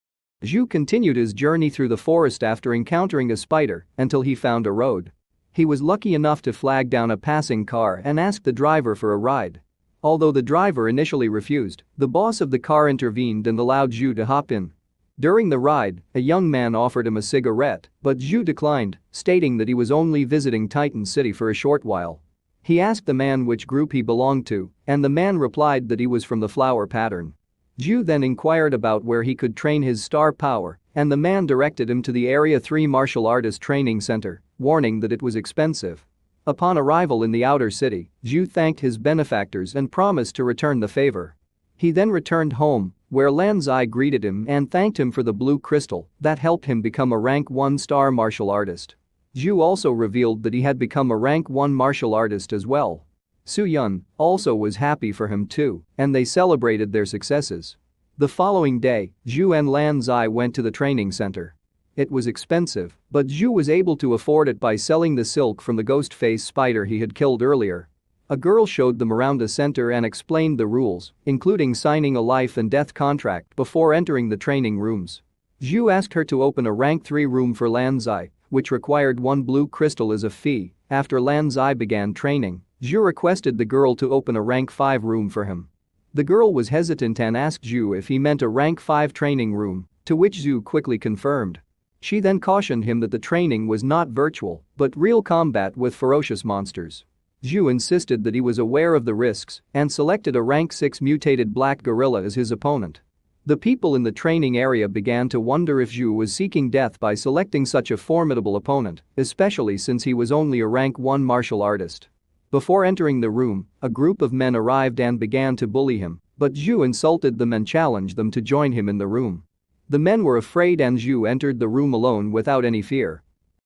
Zhu continued his journey through the forest after encountering a spider until he found a road. He was lucky enough to flag down a passing car and asked the driver for a ride. Although the driver initially refused, the boss of the car intervened and allowed Zhu to hop in. During the ride, a young man offered him a cigarette, but Zhu declined, stating that he was only visiting Titan City for a short while. He asked the man which group he belonged to, and the man replied that he was from the flower pattern. Zhu then inquired about where he could train his star power, and the man directed him to the Area 3 Martial Artist Training Center, warning that it was expensive. Upon arrival in the outer city, Zhu thanked his benefactors and promised to return the favor. He then returned home, where Lan Zai greeted him and thanked him for the blue crystal that helped him become a rank 1 star martial artist. Zhu also revealed that he had become a rank 1 martial artist as well. Su Yun also was happy for him too, and they celebrated their successes. The following day, Zhu and Lan Zai went to the training center. It was expensive, but Zhu was able to afford it by selling the silk from the ghost face spider he had killed earlier. A girl showed them around the center and explained the rules, including signing a life and death contract before entering the training rooms. Zhu asked her to open a rank 3 room for Lan Zai, which required 1 blue crystal as a fee. After Lan Zai began training, Zhu requested the girl to open a rank 5 room for him. The girl was hesitant and asked Zhu if he meant a rank 5 training room, to which Zhu quickly confirmed. She then cautioned him that the training was not virtual, but real combat with ferocious monsters. Zhu insisted that he was aware of the risks and selected a rank 6 mutated black gorilla as his opponent. The people in the training area began to wonder if Zhu was seeking death by selecting such a formidable opponent, especially since he was only a rank 1 martial artist. Before entering the room, a group of men arrived and began to bully him, but Zhu insulted them and challenged them to join him in the room. The men were afraid and Zhu entered the room alone without any fear.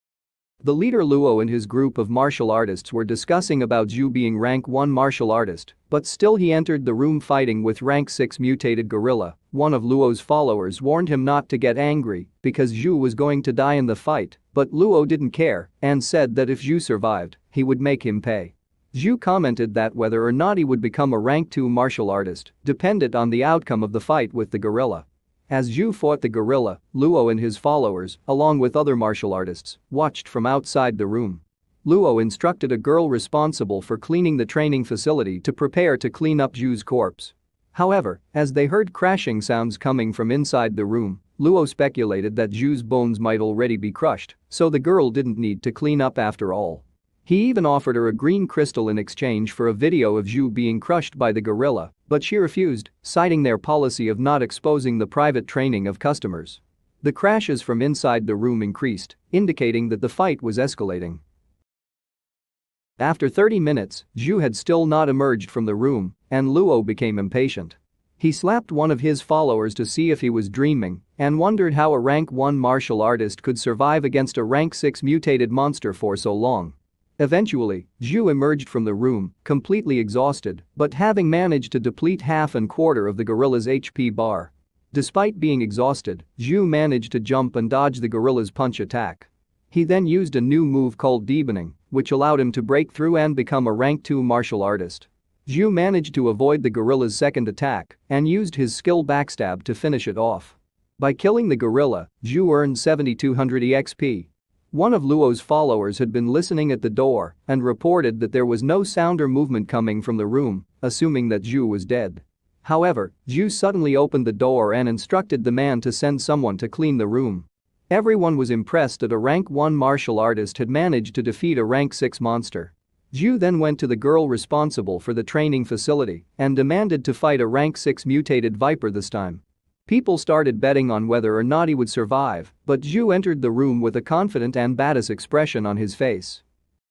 The leader Luo and his group of martial artists were discussing about Zhu being rank 1 martial artist, but still he entered the room fighting with rank 6 mutated gorilla. One of Luo's followers warned him not to get angry because Zhu was going to die in the fight, but Luo didn't care and said that if Zhu survived, he would make him pay. Zhu commented that whether or not he would become a rank 2 martial artist depended on the outcome of the fight with the gorilla. As Zhu fought the gorilla, Luo and his followers, along with other martial artists, watched from outside the room. Luo instructed a girl responsible for cleaning the training facility to prepare to clean up Zhu's corpse. However, as they heard crashing sounds coming from inside the room, Luo speculated that Zhu's bones might already be crushed, so the girl didn't need to clean up after all. He even offered her a green crystal in exchange for a video of Zhu being crushed by the gorilla, but she refused, citing their policy of not exposing the private training of customers. The crashes from inside the room increased, indicating that the fight was escalating. After 30 minutes, Zhu had still not emerged from the room, and Luo became impatient. He slapped one of his followers to see if he was dreaming and wondered how a rank 1 martial artist could survive against a rank 6 mutated monster for so long. Eventually, Zhu emerged from the room, completely exhausted, but having managed to deplete half and quarter of the gorilla's HP bar. Despite being exhausted, Zhu managed to jump and dodge the gorilla's punch attack. He then used a new move called Deepening, which allowed him to break through and become a rank 2 martial artist. Zhu managed to avoid the gorilla's second attack and used his skill Backstab to finish it off. By killing the gorilla, Zhu earned 7200 EXP. One of Luo's followers had been listening at the door and reported that there was no sound or movement coming from the room, assuming that Zhu was dead. However, Zhu suddenly opened the door and instructed the man to send someone to clean the room. Everyone was impressed that a rank 1 martial artist had managed to defeat a rank 6 monster. Zhu then went to the girl responsible for the training facility and demanded to fight a rank 6 mutated viper this time. People started betting on whether or not he would survive, but Zhu entered the room with a confident and badass expression on his face.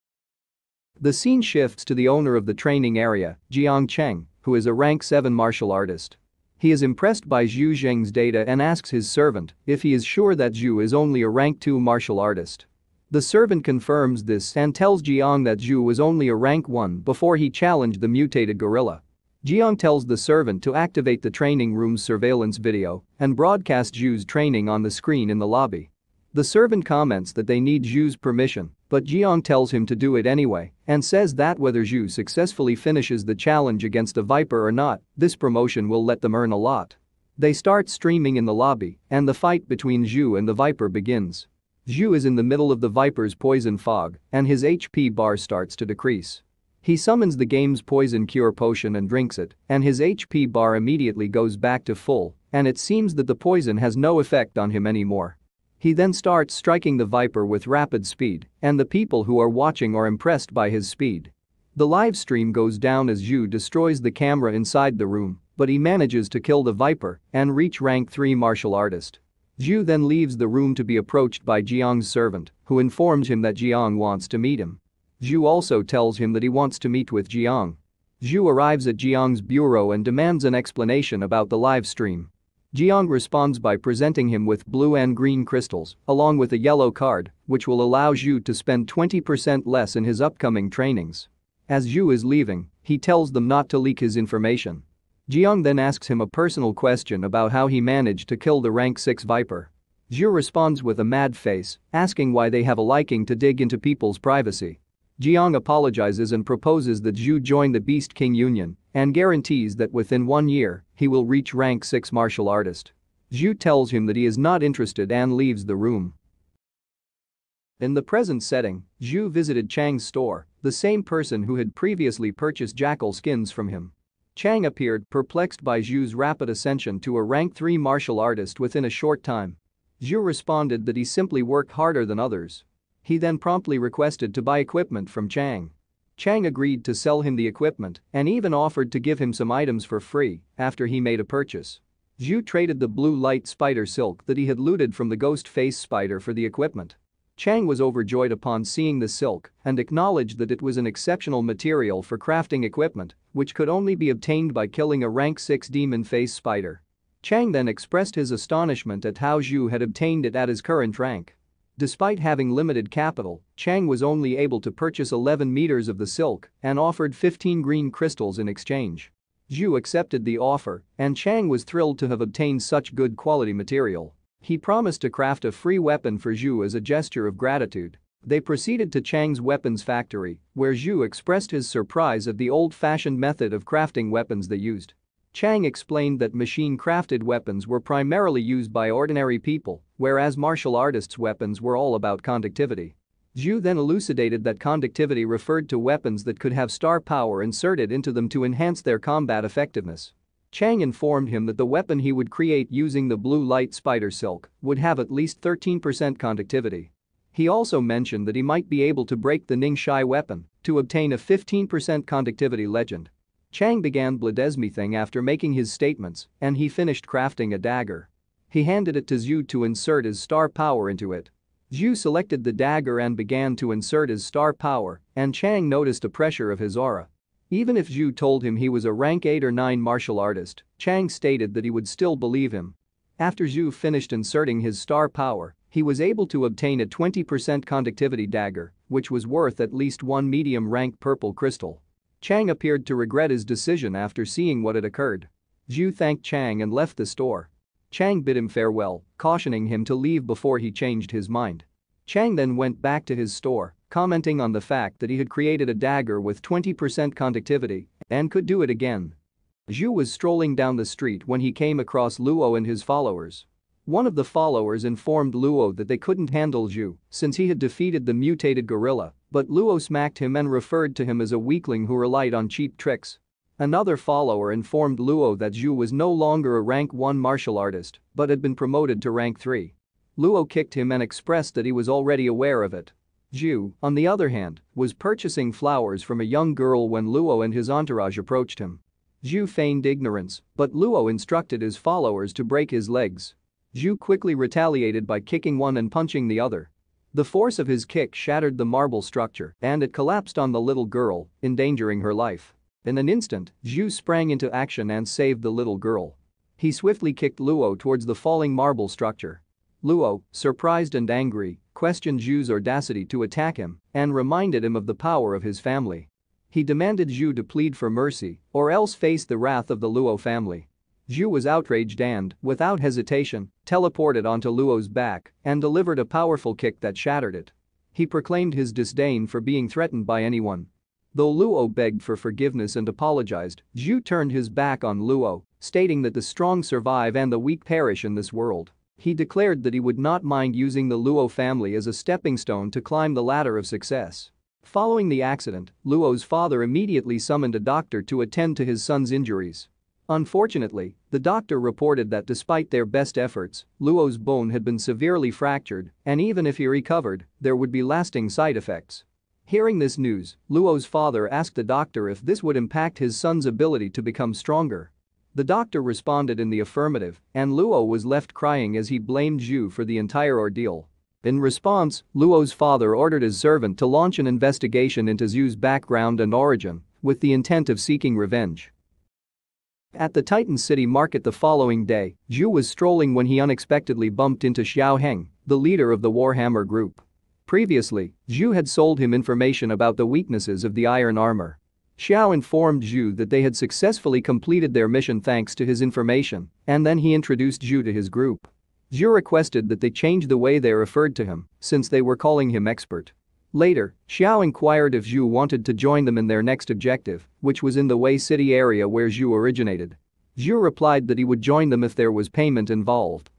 The scene shifts to the owner of the training area, Jiang Cheng, who is a rank 7 martial artist. He is impressed by Zhou Zheng's data and asks his servant if he is sure that Zhu is only a rank 2 martial artist. The servant confirms this and tells Jiang that Zhu was only a rank 1 before he challenged the mutated gorilla. Jiang tells the servant to activate the training room's surveillance video and broadcast Zhu's training on the screen in the lobby. The servant comments that they need Zhu's permission, but Jiang tells him to do it anyway and says that whether Zhu successfully finishes the challenge against a viper or not, this promotion will let them earn a lot. They start streaming in the lobby and the fight between Zhu and the viper begins. Zhu is in the middle of the viper's poison fog and his HP bar starts to decrease. He summons the game's poison cure potion and drinks it, and his HP bar immediately goes back to full, and it seems that the poison has no effect on him anymore. He then starts striking the viper with rapid speed, and the people who are watching are impressed by his speed. The live stream goes down as Zhu destroys the camera inside the room, but he manages to kill the viper and reach rank 3 martial artist. Zhu then leaves the room to be approached by Jiang's servant, who informs him that Jiang wants to meet him. Zhu also tells him that he wants to meet with Jiang. Zhu arrives at Jiang's bureau and demands an explanation about the live stream. Jiang responds by presenting him with blue and green crystals, along with a yellow card, which will allow Zhu to spend 20% less in his upcoming trainings. As Zhu is leaving, he tells them not to leak his information. Jiang then asks him a personal question about how he managed to kill the rank 6 viper. Zhu responds with a mad face, asking why they have a liking to dig into people's privacy. Jiang apologizes and proposes that Zhu join the Beast King Union and guarantees that within 1 year, he will reach rank 6 martial artist. Zhu tells him that he is not interested and leaves the room. In the present setting, Zhu visited Chang's store, the same person who had previously purchased jackal skins from him. Chang appeared perplexed by Zhu's rapid ascension to a rank 3 martial artist within a short time. Zhu responded that he simply worked harder than others. He then promptly requested to buy equipment from Chang. Chang agreed to sell him the equipment and even offered to give him some items for free after he made a purchase. Zhu traded the blue light spider silk that he had looted from the ghost face spider for the equipment. Chang was overjoyed upon seeing the silk and acknowledged that it was an exceptional material for crafting equipment, which could only be obtained by killing a rank 6 demon face spider. Chang then expressed his astonishment at how Zhu had obtained it at his current rank. Despite having limited capital, Chang was only able to purchase 11 meters of the silk and offered 15 green crystals in exchange. Zhu accepted the offer, and Chang was thrilled to have obtained such good quality material. He promised to craft a free weapon for Zhu as a gesture of gratitude. They proceeded to Chang's weapons factory, where Zhu expressed his surprise at the old-fashioned method of crafting weapons they used. Chang explained that machine-crafted weapons were primarily used by ordinary people, whereas martial artists' weapons were all about conductivity. Zhu then elucidated that conductivity referred to weapons that could have star power inserted into them to enhance their combat effectiveness. Chang informed him that the weapon he would create using the blue light spider silk would have at least 13% conductivity. He also mentioned that he might be able to break the Ningxai weapon to obtain a 15% conductivity legend. Chang began bladesmithing after making his statements, and he finished crafting a dagger. He handed it to Zhu to insert his star power into it. Zhu selected the dagger and began to insert his star power, and Chang noticed a pressure of his aura. Even if Zhu told him he was a rank 8 or 9 martial artist, Chang stated that he would still believe him. After Zhu finished inserting his star power, he was able to obtain a 20% conductivity dagger, which was worth at least one medium-rank purple crystal. Chang appeared to regret his decision after seeing what had occurred. Zhu thanked Chang and left the store. Chang bid him farewell, cautioning him to leave before he changed his mind. Chang then went back to his store, commenting on the fact that he had created a dagger with 20% conductivity and could do it again. Zhu was strolling down the street when he came across Luo and his followers. One of the followers informed Luo that they couldn't handle Zhu since he had defeated the mutated gorilla, but Luo smacked him and referred to him as a weakling who relied on cheap tricks. Another follower informed Luo that Zhu was no longer a rank 1 martial artist but had been promoted to rank 3. Luo kicked him and expressed that he was already aware of it. Zhu, on the other hand, was purchasing flowers from a young girl when Luo and his entourage approached him. Zhu feigned ignorance, but Luo instructed his followers to break his legs. Zhu quickly retaliated by kicking one and punching the other. The force of his kick shattered the marble structure and it collapsed on the little girl, endangering her life. In an instant, Zhu sprang into action and saved the little girl. He swiftly kicked Luo towards the falling marble structure. Luo, surprised and angry, questioned Zhu's audacity to attack him and reminded him of the power of his family. He demanded Zhu to plead for mercy or else face the wrath of the Luo family. Zhu was outraged and, without hesitation, teleported onto Luo's back and delivered a powerful kick that shattered it. He proclaimed his disdain for being threatened by anyone. Though Luo begged for forgiveness and apologized, Zhu turned his back on Luo, stating that the strong survive and the weak perish in this world. He declared that he would not mind using the Luo family as a stepping stone to climb the ladder of success. Following the accident, Luo's father immediately summoned a doctor to attend to his son's injuries. Unfortunately, the doctor reported that despite their best efforts, Luo's bone had been severely fractured, and even if he recovered, there would be lasting side effects. Hearing this news, Luo's father asked the doctor if this would impact his son's ability to become stronger. The doctor responded in the affirmative, and Luo was left crying as he blamed Zhu for the entire ordeal. In response, Luo's father ordered his servant to launch an investigation into Zhu's background and origin, with the intent of seeking revenge. At the Titan City market the following day, Zhu was strolling when he unexpectedly bumped into Xiao Heng, the leader of the Warhammer group. Previously, Zhu had sold him information about the weaknesses of the iron armor. Xiao informed Zhu that they had successfully completed their mission thanks to his information, and then he introduced Zhu to his group. Zhu requested that they change the way they referred to him, since they were calling him expert. Later, Xiao inquired if Zhu wanted to join them in their next objective, which was in the Wei City area where Zhu originated. Zhu replied that he would join them if there was payment involved.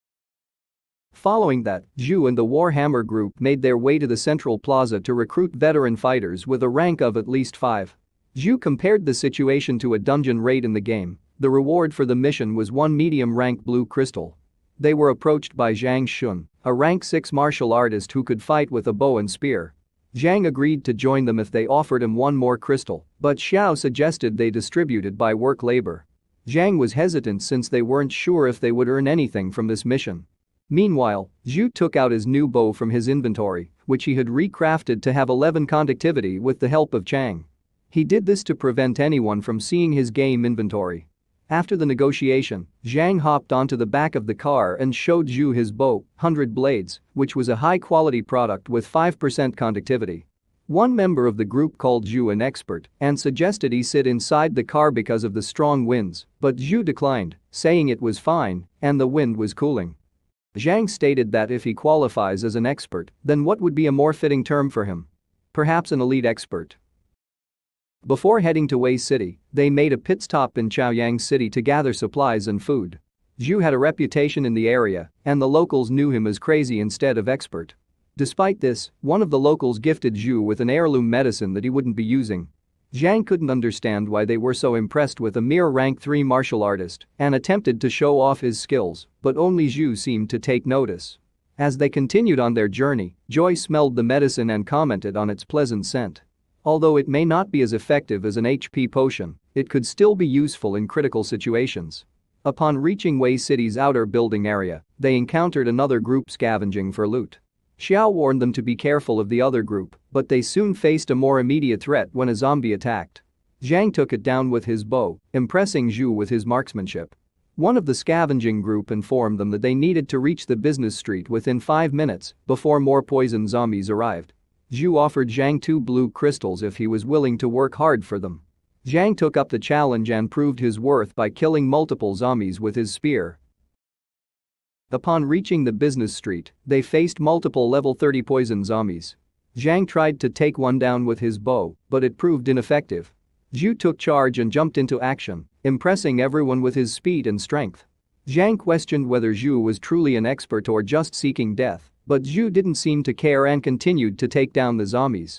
Following that, Zhu and the Warhammer group made their way to the Central Plaza to recruit veteran fighters with a rank of at least 5. Zhu compared the situation to a dungeon raid in the game. The reward for the mission was one medium-rank blue crystal. They were approached by Zhang Xun, a rank 6 martial artist who could fight with a bow and spear. Zhang agreed to join them if they offered him one more crystal, but Xiao suggested they distribute it by work labor. Zhang was hesitant since they weren't sure if they would earn anything from this mission. Meanwhile, Zhu took out his new bow from his inventory, which he had recrafted to have 11 conductivity with the help of Chang. He did this to prevent anyone from seeing his game inventory. After the negotiation, Zhang hopped onto the back of the car and showed Zhu his bow, 100 blades, which was a high-quality product with 5% conductivity. One member of the group called Zhu an expert and suggested he sit inside the car because of the strong winds, but Zhu declined, saying it was fine and the wind was cooling. Zhang stated that if he qualifies as an expert, then what would be a more fitting term for him? Perhaps an elite expert. Before heading to Wei City, they made a pit stop in Chaoyang City to gather supplies and food. Zhu had a reputation in the area, and the locals knew him as crazy instead of expert. Despite this, one of the locals gifted Zhu with an heirloom medicine that he wouldn't be using. Zhang couldn't understand why they were so impressed with a mere rank 3 martial artist and attempted to show off his skills, but only Zhu seemed to take notice. As they continued on their journey, Joy smelled the medicine and commented on its pleasant scent. Although it may not be as effective as an HP potion, it could still be useful in critical situations. Upon reaching Wei City's outer building area, they encountered another group scavenging for loot. Xiao warned them to be careful of the other group, but they soon faced a more immediate threat when a zombie attacked. Zhang took it down with his bow, impressing Zhu with his marksmanship. One of the scavenging group informed them that they needed to reach the business street within 5 minutes before more poison zombies arrived. Zhu offered Zhang 2 blue crystals if he was willing to work hard for them. Zhang took up the challenge and proved his worth by killing multiple zombies with his spear. Upon reaching the business street, they faced multiple level 30 poison zombies. Zhang tried to take one down with his bow, but it proved ineffective. Zhu took charge and jumped into action, impressing everyone with his speed and strength. Zhang questioned whether Zhu was truly an expert or just seeking death, but Zhu didn't seem to care and continued to take down the zombies.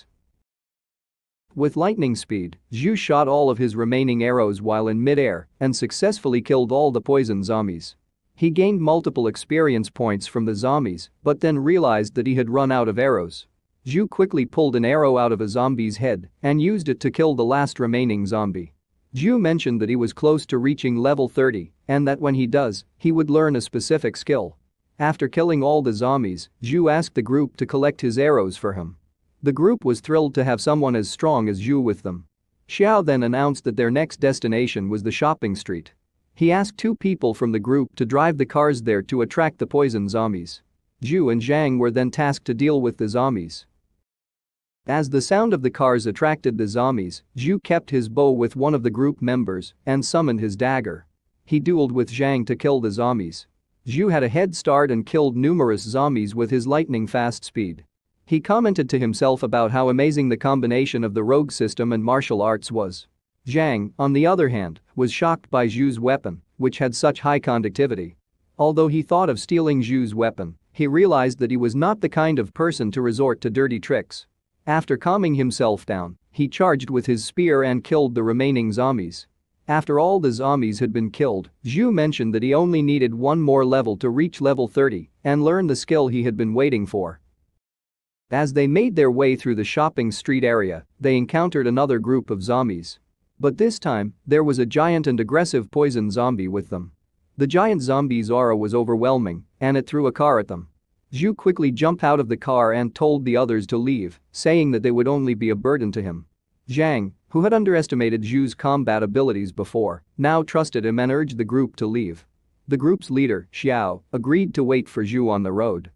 With lightning speed, Zhu shot all of his remaining arrows while in mid-air and successfully killed all the poison zombies. He gained multiple experience points from the zombies, but then realized that he had run out of arrows. Zhu quickly pulled an arrow out of a zombie's head and used it to kill the last remaining zombie. Zhu mentioned that he was close to reaching level 30 and that when he does, he would learn a specific skill. After killing all the zombies, Zhu asked the group to collect his arrows for him. The group was thrilled to have someone as strong as Zhu with them. Xiao then announced that their next destination was the shopping street. He asked 2 people from the group to drive the cars there to attract the poison zombies. Zhu and Zhang were then tasked to deal with the zombies. As the sound of the cars attracted the zombies, Zhu kept his bow with one of the group members and summoned his dagger. He dueled with Zhang to kill the zombies. Zhu had a head start and killed numerous zombies with his lightning-fast speed. He commented to himself about how amazing the combination of the rogue system and martial arts was. Zhang, on the other hand, was shocked by Zhu's weapon, which had such high conductivity. Although he thought of stealing Zhu's weapon, he realized that he was not the kind of person to resort to dirty tricks. After calming himself down, he charged with his spear and killed the remaining zombies. After all the zombies had been killed, Zhu mentioned that he only needed one more level to reach level 30 and learn the skill he had been waiting for. As they made their way through the shopping street area, they encountered another group of zombies. But this time, there was a giant and aggressive poison zombie with them. The giant zombie's aura was overwhelming, and it threw a car at them. Zhu quickly jumped out of the car and told the others to leave, saying that they would only be a burden to him. Zhang, who had underestimated Zhu's combat abilities before, now trusted him and urged the group to leave. The group's leader, Xiao, agreed to wait for Zhu on the road.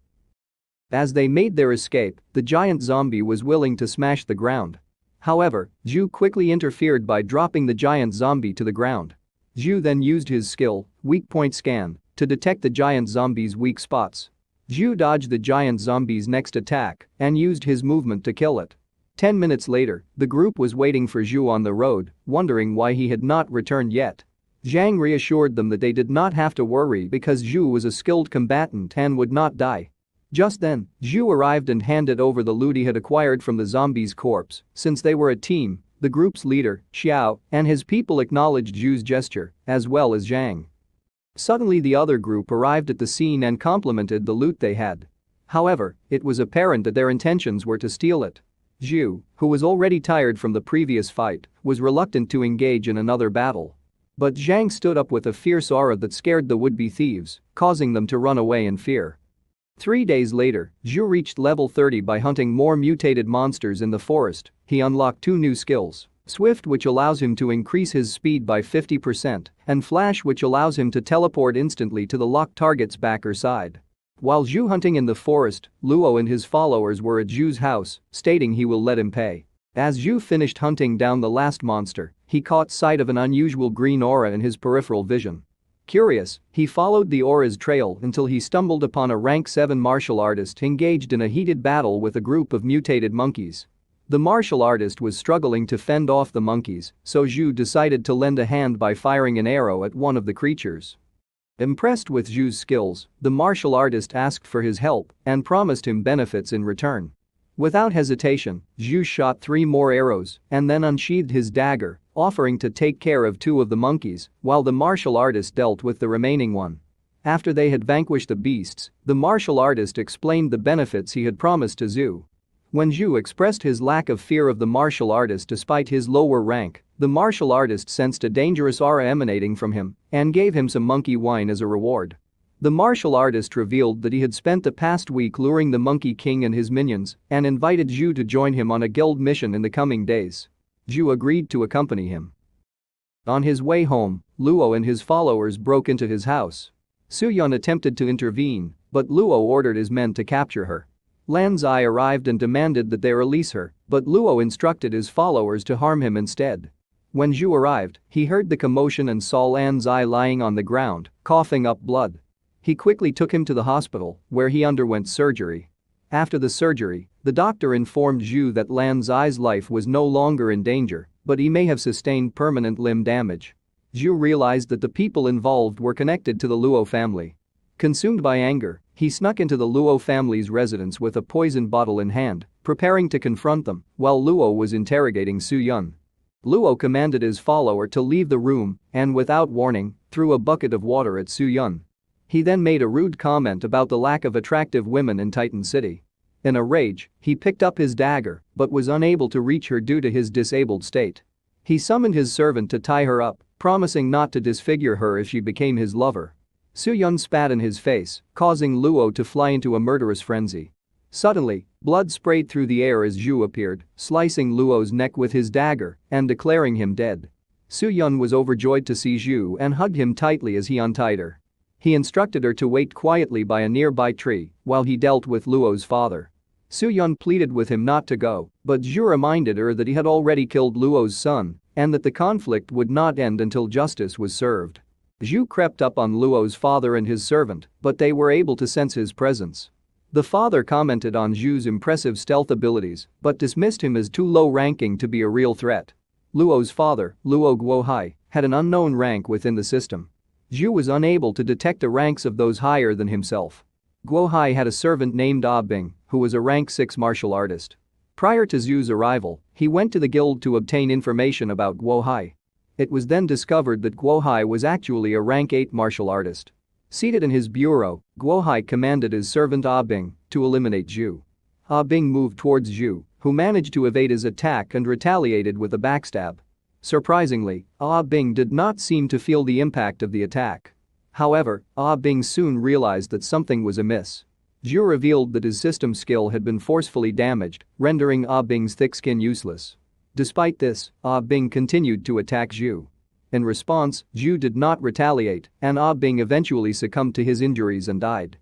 As they made their escape, the giant zombie was willing to smash the ground. However, Zhu quickly interfered by dropping the giant zombie to the ground. Zhu then used his skill, Weak Point Scan, to detect the giant zombie's weak spots. Zhu dodged the giant zombie's next attack and used his movement to kill it. 10 minutes later, the group was waiting for Zhu on the road, wondering why he had not returned yet. Zhang reassured them that they did not have to worry because Zhu was a skilled combatant and would not die. Just then, Zhu arrived and handed over the loot he had acquired from the zombie's corpse. Since they were a team, the group's leader, Xiao, and his people acknowledged Zhu's gesture, as well as Zhang. Suddenly the other group arrived at the scene and complimented the loot they had. However, it was apparent that their intentions were to steal it. Zhu, who was already tired from the previous fight, was reluctant to engage in another battle. But Zhang stood up with a fierce aura that scared the would-be thieves, causing them to run away in fear. 3 days later, Zhu reached level 30 by hunting more mutated monsters in the forest. He unlocked 2 new skills, Swift, which allows him to increase his speed by 50%, and Flash, which allows him to teleport instantly to the locked target's back or side. While Zhu hunting in the forest, Luo and his followers were at Zhu's house, stating he will let him pay. As Zhu finished hunting down the last monster, he caught sight of an unusual green aura in his peripheral vision. Curious, he followed the aura's trail until he stumbled upon a rank 7 martial artist engaged in a heated battle with a group of mutated monkeys. The martial artist was struggling to fend off the monkeys, so Zhu decided to lend a hand by firing an arrow at one of the creatures. Impressed with Zhu's skills, the martial artist asked for his help and promised him benefits in return. Without hesitation, Zhu shot 3 more arrows and then unsheathed his dagger, offering to take care of 2 of the monkeys while the martial artist dealt with the remaining one. After they had vanquished the beasts, the martial artist explained the benefits he had promised to Zhu. When Zhu expressed his lack of fear of the martial artist despite his lower rank, the martial artist sensed a dangerous aura emanating from him and gave him some monkey wine as a reward. The martial artist revealed that he had spent the past week luring the Monkey King and his minions and invited Zhu to join him on a guild mission in the coming days. Zhu agreed to accompany him. On his way home, Luo and his followers broke into his house. Suyun attempted to intervene, but Luo ordered his men to capture her. Lan Zai arrived and demanded that they release her, but Luo instructed his followers to harm him instead. When Zhu arrived, he heard the commotion and saw Lan Zai lying on the ground, coughing up blood. He quickly took him to the hospital, where he underwent surgery. After the surgery, the doctor informed Zhu that Lan Zai's life was no longer in danger, but he may have sustained permanent limb damage. Zhu realized that the people involved were connected to the Luo family. Consumed by anger, he snuck into the Luo family's residence with a poison bottle in hand, preparing to confront them while Luo was interrogating Suyun. Luo commanded his follower to leave the room and, without warning, threw a bucket of water at Suyun. He then made a rude comment about the lack of attractive women in Titan City. In a rage, he picked up his dagger but was unable to reach her due to his disabled state. He summoned his servant to tie her up, promising not to disfigure her if she became his lover. Suyun spat in his face, causing Luo to fly into a murderous frenzy. Suddenly, blood sprayed through the air as Zhu appeared, slicing Luo's neck with his dagger and declaring him dead. Suyun was overjoyed to see Zhu and hugged him tightly as he untied her. He instructed her to wait quietly by a nearby tree while he dealt with Luo's father. Suyun pleaded with him not to go, but Zhu reminded her that he had already killed Luo's son and that the conflict would not end until justice was served. Zhu crept up on Luo's father and his servant, but they were able to sense his presence. The father commented on Zhu's impressive stealth abilities but dismissed him as too low-ranking to be a real threat. Luo's father, Luo Guohai, had an unknown rank within the system. Zhu was unable to detect the ranks of those higher than himself. Guohai had a servant named Ah Bing, who was a rank 6 martial artist. Prior to Zhu's arrival, he went to the guild to obtain information about Guohai. It was then discovered that Guohai was actually a rank 8 martial artist. Seated in his bureau, Guohai commanded his servant Ah Bing to eliminate Zhu. Ah Bing moved towards Zhu, who managed to evade his attack and retaliated with a backstab. Surprisingly, Ah Bing did not seem to feel the impact of the attack. However, Ah Bing soon realized that something was amiss. Zhu revealed that his system skill had been forcefully damaged, rendering Ah Bing's thick skin useless. Despite this, Ah Bing continued to attack Zhu. In response, Zhu did not retaliate, and Ah Bing eventually succumbed to his injuries and died.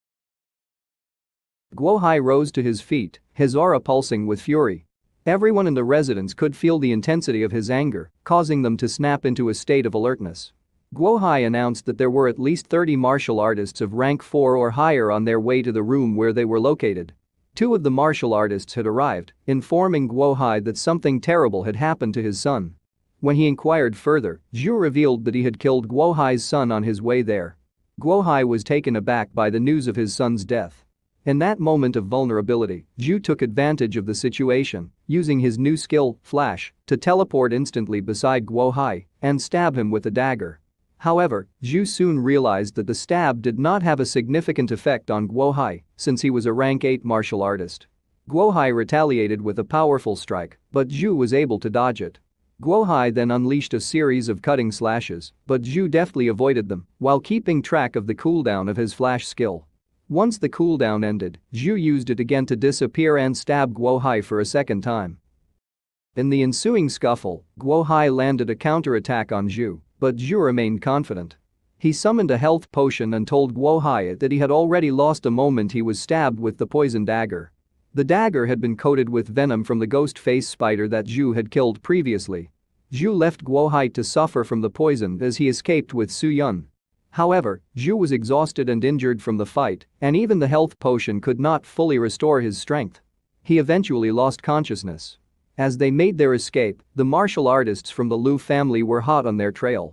Guohai rose to his feet, his aura pulsing with fury. Everyone in the residence could feel the intensity of his anger, causing them to snap into a state of alertness. Guohai announced that there were at least 30 martial artists of rank 4 or higher on their way to the room where they were located. 2 of the martial artists had arrived, informing Guohai that something terrible had happened to his son. When he inquired further, Zhu revealed that he had killed Guohai's son on his way there. Guohai was taken aback by the news of his son's death. In that moment of vulnerability, Zhu took advantage of the situation, using his new skill, Flash, to teleport instantly beside Guohai and stab him with a dagger. However, Zhu soon realized that the stab did not have a significant effect on Guohai since he was a rank 8 martial artist. Guohai retaliated with a powerful strike, but Zhu was able to dodge it. Guohai then unleashed a series of cutting slashes, but Zhu deftly avoided them while keeping track of the cooldown of his flash skill. Once the cooldown ended, Zhu used it again to disappear and stab Guohai for a second time. In the ensuing scuffle, Guohai landed a counterattack on Zhu, but Zhu remained confident. He summoned a health potion and told Guohai that he had already lost the moment he was stabbed with the poison dagger. The dagger had been coated with venom from the ghost face spider that Zhu had killed previously. Zhu left Guohai to suffer from the poison as he escaped with Suyun. However, Zhu was exhausted and injured from the fight, and even the health potion could not fully restore his strength. He eventually lost consciousness. As they made their escape, the martial artists from the Lu family were hot on their trail.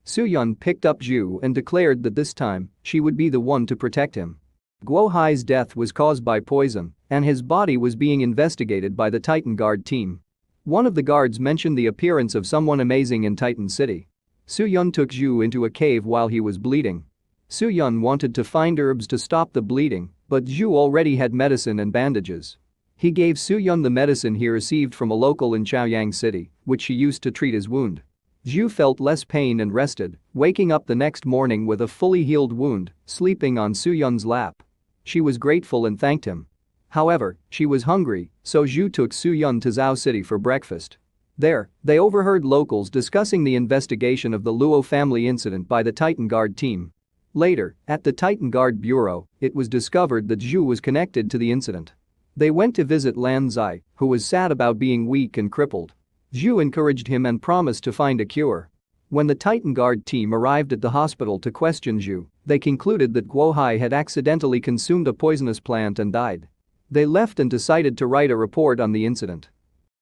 Su-yun picked up Zhu and declared that this time, she would be the one to protect him. Guo Hai's death was caused by poison, and his body was being investigated by the Titan Guard team. One of the guards mentioned the appearance of someone amazing in Titan City. Su-yun took Zhu into a cave while he was bleeding. Su-yun wanted to find herbs to stop the bleeding, but Zhu already had medicine and bandages. He gave Su-yun the medicine he received from a local in Chaoyang City, which she used to treat his wound. Zhu felt less pain and rested, waking up the next morning with a fully healed wound, sleeping on Su-yun's lap. She was grateful and thanked him. However, she was hungry, so Zhu took Su-yun to Zhao City for breakfast. There, they overheard locals discussing the investigation of the Luo family incident by the Titan Guard team. Later, at the Titan Guard Bureau, it was discovered that Zhu was connected to the incident. They went to visit Lan Zai, who was sad about being weak and crippled. Zhu encouraged him and promised to find a cure. When the Titan Guard team arrived at the hospital to question Zhu, they concluded that Guo Hai had accidentally consumed a poisonous plant and died. They left and decided to write a report on the incident.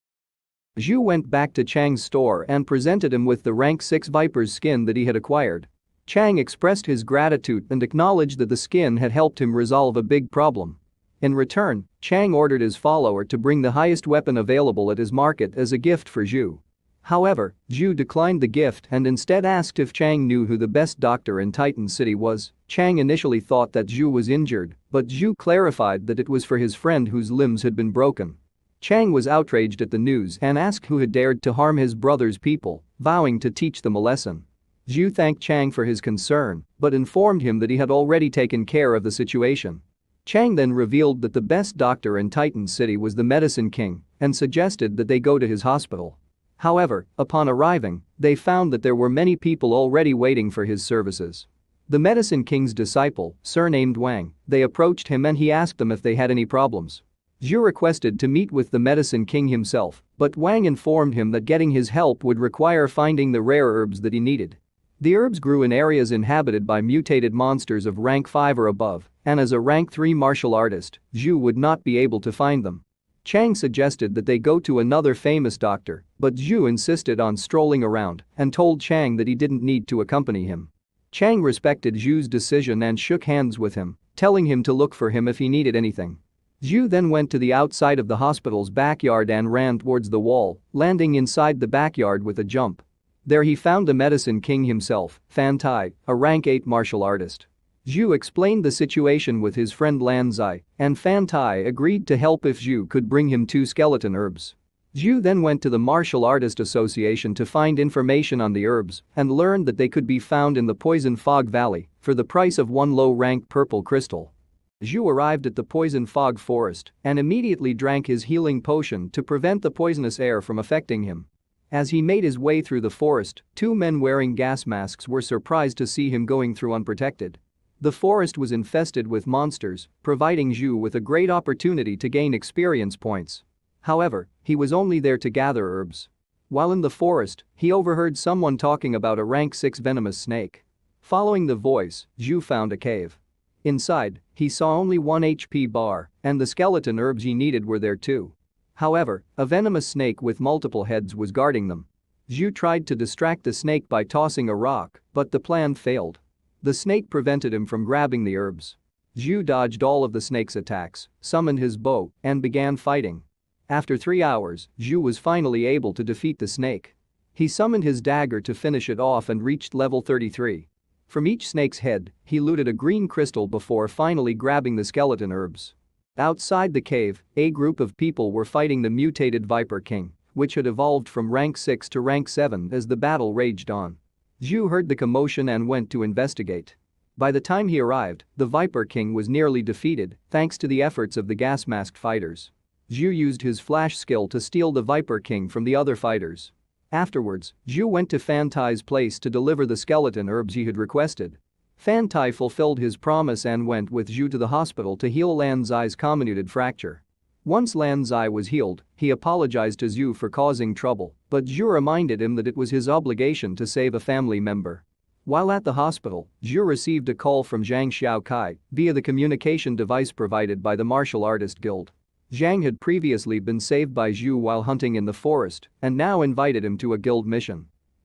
Zhu went back to Chang's store and presented him with the rank 6 viper's skin that he had acquired. Chang expressed his gratitude and acknowledged that the skin had helped him resolve a big problem. In return, Chang ordered his follower to bring the highest weapon available at his market as a gift for Zhu. However, Zhu declined the gift and instead asked if Chang knew who the best doctor in Titan City was. Chang initially thought that Zhu was injured, but Zhu clarified that it was for his friend whose limbs had been broken. Chang was outraged at the news and asked who had dared to harm his brother's people, vowing to teach them a lesson. Zhu thanked Chang for his concern, but informed him that he had already taken care of the situation. Chang then revealed that the best doctor in Titan City was the Medicine King and suggested that they go to his hospital. However, upon arriving, they found that there were many people already waiting for his services. The Medicine King's disciple, surnamed Wang, they approached him and he asked them if they had any problems. Zhu requested to meet with the Medicine King himself, but Wang informed him that getting his help would require finding the rare herbs that he needed. The herbs grew in areas inhabited by mutated monsters of rank 5 or above, and as a rank 3 martial artist, Zhu would not be able to find them. Chang suggested that they go to another famous doctor, but Zhu insisted on strolling around and told Chang that he didn't need to accompany him. Chang respected Zhu's decision and shook hands with him, telling him to look for him if he needed anything. Zhu then went to the outside of the hospital's backyard and ran towards the wall, landing inside the backyard with a jump. There he found the Medicine King himself, Fan Tai, a rank 8 martial artist. Zhu explained the situation with his friend Lan Zai, and Fan Tai agreed to help if Zhu could bring him 2 skeleton herbs. Zhu then went to the Martial Artist Association to find information on the herbs and learned that they could be found in the Poison Fog Valley for the price of 1 low-rank purple crystal. Zhu arrived at the Poison Fog Forest and immediately drank his healing potion to prevent the poisonous air from affecting him. As he made his way through the forest, 2 men wearing gas masks were surprised to see him going through unprotected. The forest was infested with monsters, providing Zhu with a great opportunity to gain experience points. However, he was only there to gather herbs. While in the forest, he overheard someone talking about a rank 6 venomous snake. Following the voice, Zhu found a cave. Inside, he saw only 1 HP bar, and the skeleton herbs he needed were there too. However, a venomous snake with multiple heads was guarding them. Zhu tried to distract the snake by tossing a rock, but the plan failed. The snake prevented him from grabbing the herbs. Zhu dodged all of the snake's attacks, summoned his bow, and began fighting. After 3 hours, Zhu was finally able to defeat the snake. He summoned his dagger to finish it off and reached level 33. From each snake's head, he looted a green crystal before finally grabbing the skeleton herbs. Outside the cave, a group of people were fighting the mutated Viper King, which had evolved from rank 6 to rank 7 as the battle raged on. Zhu heard the commotion and went to investigate. By the time he arrived, the Viper King was nearly defeated thanks to the efforts of the gas-masked fighters. Zhu used his flash skill to steal the Viper King from the other fighters. Afterwards, Zhu went to Fan Tai's place to deliver the skeleton herbs he had requested. Fan Tai fulfilled his promise and went with Zhu to the hospital to heal Lan Zai's comminuted fracture. Once Lan Zai was healed, he apologized to Zhu for causing trouble, but Zhu reminded him that it was his obligation to save a family member. While at the hospital, Zhu received a call from Zhang Xiaokai via the communication device provided by the Martial Artist Guild. Zhang had previously been saved by Zhu while hunting in the forest and now invited him to a guild mission.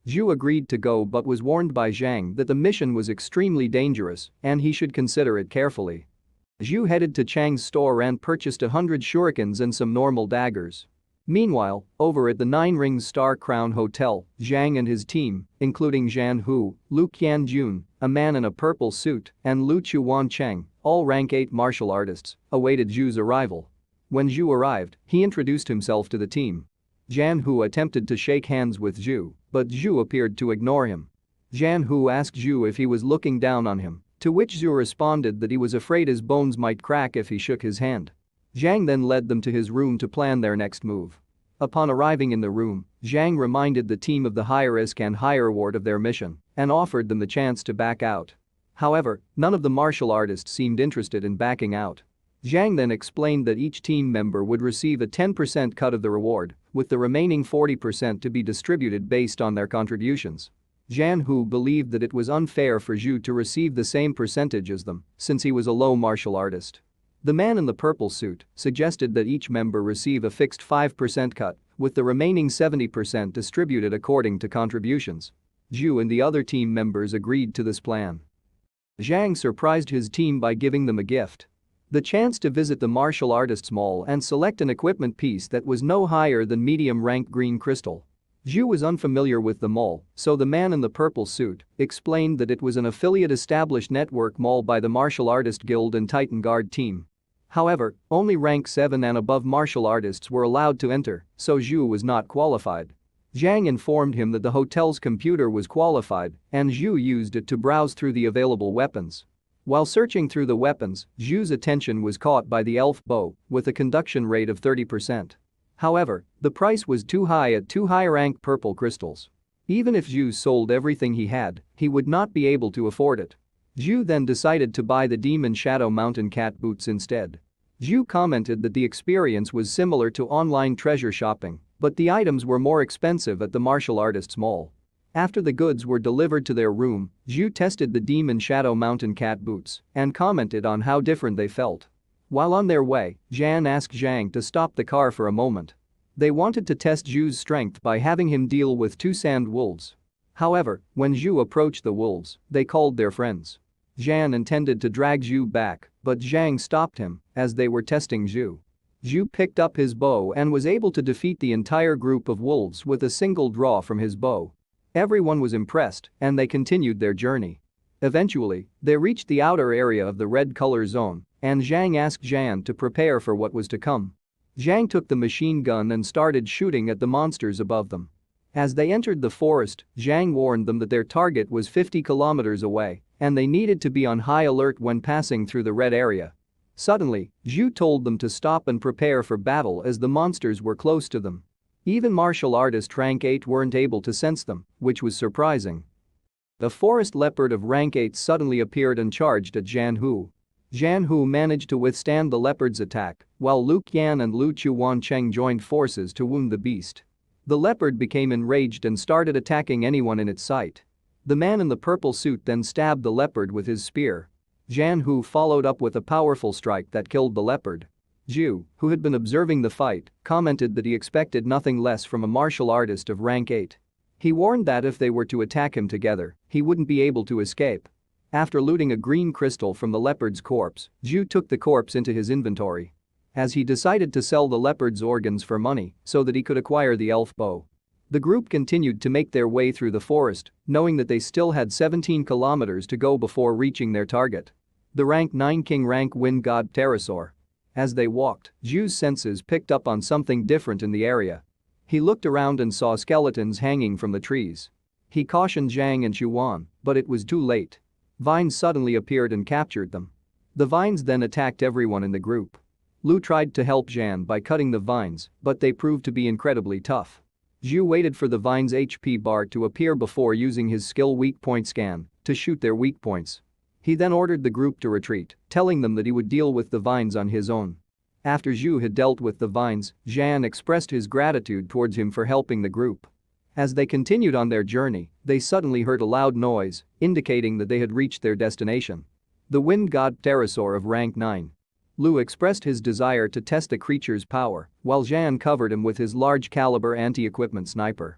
Zhu agreed to go but was warned by Zhang that the mission was extremely dangerous and he should consider it carefully. Zhu headed to Chang's store and purchased 100 shurikens and some normal daggers. Meanwhile, over at the Nine Rings Star Crown Hotel, Zhang and his team, including Zhan Hu, Lu Qianjun, a man in a purple suit, and Lu Chuancheng, all rank 8 martial artists, awaited Zhu's arrival. When Zhu arrived, he introduced himself to the team. Zhan Hu attempted to shake hands with Zhu, but Zhu appeared to ignore him. Zhan Hu asked Zhu if he was looking down on him, to which Zhu responded that he was afraid his bones might crack if he shook his hand. Zhang then led them to his room to plan their next move. Upon arriving in the room, Zhang reminded the team of the high risk and high reward of their mission and offered them the chance to back out. However, none of the martial artists seemed interested in backing out. Zhang then explained that each team member would receive a 10% cut of the reward, with the remaining 40% to be distributed based on their contributions. Zhan Hu believed that it was unfair for Zhu to receive the same percentage as them, since he was a low martial artist. The man in the purple suit suggested that each member receive a fixed 5% cut, with the remaining 70% distributed according to contributions. Zhu and the other team members agreed to this plan. Zhang surprised his team by giving them a gift. The chance to visit the martial artists mall and select an equipment piece that was no higher than medium-rank green crystal. Zhu was unfamiliar with the mall, so the man in the purple suit explained that it was an affiliate established network mall by the Martial Artist Guild and Titan Guard team. However, only rank 7 and above martial artists were allowed to enter, so Zhu was not qualified. Zhang informed him that the hotel's computer was qualified and Zhu used it to browse through the available weapons. While searching through the weapons, Zhu's attention was caught by the elf bow with a conduction rate of 30%. However, the price was too high at 2 high-rank purple crystals. Even if Zhu sold everything he had, he would not be able to afford it. Zhu then decided to buy the Demon Shadow Mountain cat boots instead. Zhu commented that the experience was similar to online treasure shopping, but the items were more expensive at the martial artists mall. After the goods were delivered to their room, Zhu tested the Demon Shadow Mountain cat boots and commented on how different they felt. While on their way, Zhan asked Zhang to stop the car for a moment. They wanted to test Zhu's strength by having him deal with 2 sand wolves. However, when Zhu approached the wolves, they called their friends. Zhan intended to drag Zhu back, but Zhang stopped him as they were testing Zhu. Zhu picked up his bow and was able to defeat the entire group of wolves with a single draw from his bow. Everyone was impressed and they continued their journey. Eventually, they reached the outer area of the red color zone and Zhang asked Zhan to prepare for what was to come. Zhang took the machine gun and started shooting at the monsters above them. As they entered the forest, Zhang warned them that their target was 50 kilometers away and they needed to be on high alert when passing through the red area. Suddenly, Zhu told them to stop and prepare for battle as the monsters were close to them. Even martial artist rank 8 weren't able to sense them, which was surprising. The forest leopard of rank 8 suddenly appeared and charged at Zhan Hu. Zhan Hu managed to withstand the leopard's attack, while Lu Qian and Lu Chuancheng joined forces to wound the beast. The leopard became enraged and started attacking anyone in its sight. The man in the purple suit then stabbed the leopard with his spear. Zhan Hu followed up with a powerful strike that killed the leopard. Zhu, who had been observing the fight, commented that he expected nothing less from a martial artist of rank 8. He warned that if they were to attack him together, he wouldn't be able to escape. After looting a green crystal from the leopard's corpse, Zhu took the corpse into his inventory. As he decided to sell the leopard's organs for money so that he could acquire the elf bow. The group continued to make their way through the forest, knowing that they still had 17 kilometers to go before reaching their target. The rank 9 king rank wind god pterosaur. As they walked, Zhu's senses picked up on something different in the area. He looked around and saw skeletons hanging from the trees. He cautioned Zhang and Xuan, but it was too late. Vines suddenly appeared and captured them. The vines then attacked everyone in the group. Lu tried to help Zhan by cutting the vines, but they proved to be incredibly tough. Zhu waited for the vines' HP bar to appear before using his skill weak point scan to shoot their weak points. He then ordered the group to retreat, telling them that he would deal with the vines on his own. After Zhu had dealt with the vines, Zhan expressed his gratitude towards him for helping the group. As they continued on their journey, they suddenly heard a loud noise, indicating that they had reached their destination. The wind god pterosaur of rank 9. Lu expressed his desire to test the creature's power, while Zhan covered him with his large-caliber anti-equipment sniper.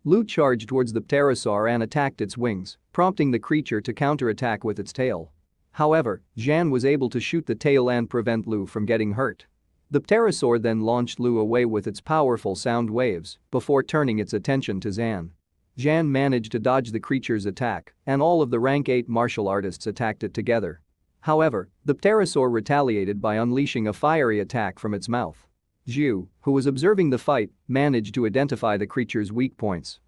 Lu charged towards the pterosaur and attacked its wings, prompting the creature to counterattack with its tail. However, Zhan was able to shoot the tail and prevent Lu from getting hurt. The pterosaur then launched Lu away with its powerful sound waves before turning its attention to Zhan. Zhan managed to dodge the creature's attack, and all of the rank 8 martial artists attacked it together. However, the pterosaur retaliated by unleashing a fiery attack from its mouth. Zhu, who was observing the fight, managed to identify the creature's weak points.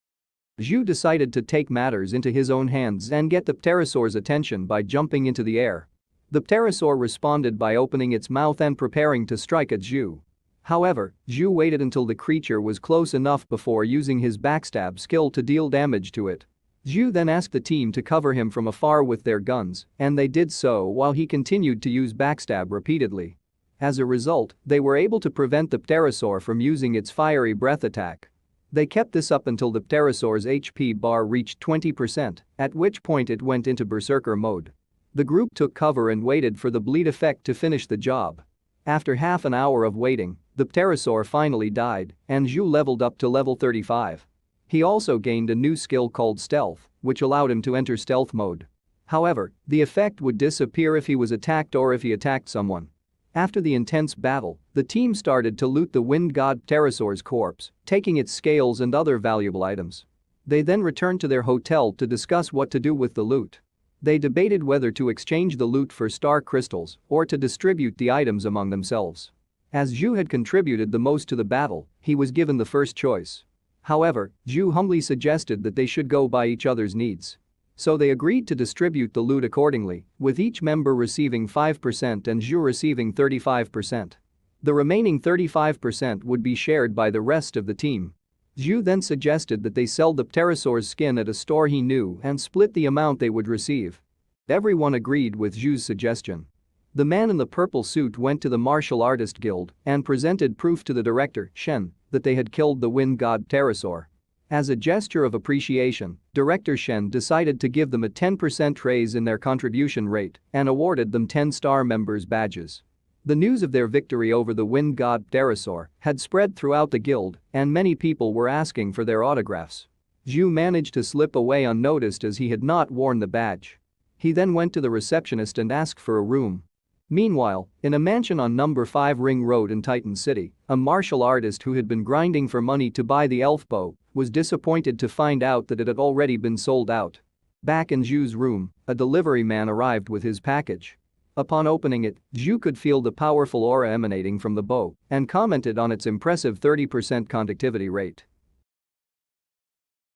Zhu decided to take matters into his own hands and get the pterosaur's attention by jumping into the air. The pterosaur responded by opening its mouth and preparing to strike at Zhu. However, Zhu waited until the creature was close enough before using his backstab skill to deal damage to it. Zhu then asked the team to cover him from afar with their guns, and they did so while he continued to use backstab repeatedly. As a result, they were able to prevent the pterosaur from using its fiery breath attack. They kept this up until the pterosaur's HP bar reached 20%, at which point it went into berserker mode. The group took cover and waited for the bleed effect to finish the job. After half an hour of waiting, the pterosaur finally died, and Zhu leveled up to level 35. He also gained a new skill called Stealth, which allowed him to enter stealth mode. However, the effect would disappear if he was attacked or if he attacked someone. After the intense battle, the team started to loot the wind god pterosaur's corpse, taking its scales and other valuable items. They then returned to their hotel to discuss what to do with the loot. They debated whether to exchange the loot for star crystals or to distribute the items among themselves. As Zhu had contributed the most to the battle, he was given the first choice. However, Zhu humbly suggested that they should go by each other's needs. So they agreed to distribute the loot accordingly, with each member receiving 5% and Zhu receiving 35%. The remaining 35% would be shared by the rest of the team. Zhu then suggested that they sell the pterosaur's skin at a store he knew and split the amount they would receive. Everyone agreed with Zhu's suggestion. The man in the purple suit went to the martial artist guild and presented proof to the director, Shen, that they had killed the wind god pterosaur. As a gesture of appreciation, Director Shen decided to give them a 10% raise in their contribution rate and awarded them 10-star members' badges. The news of their victory over the wind god pterosaur had spread throughout the guild, and many people were asking for their autographs. Zhu managed to slip away unnoticed as he had not worn the badge. He then went to the receptionist and asked for a room. Meanwhile, in a mansion on number 5 Ring Road in Titan City, a martial artist who had been grinding for money to buy the elf bow was disappointed to find out that it had already been sold out. Back in Zhu's room, a delivery man arrived with his package. Upon opening it, Zhu could feel the powerful aura emanating from the bow and commented on its impressive 30% conductivity rate.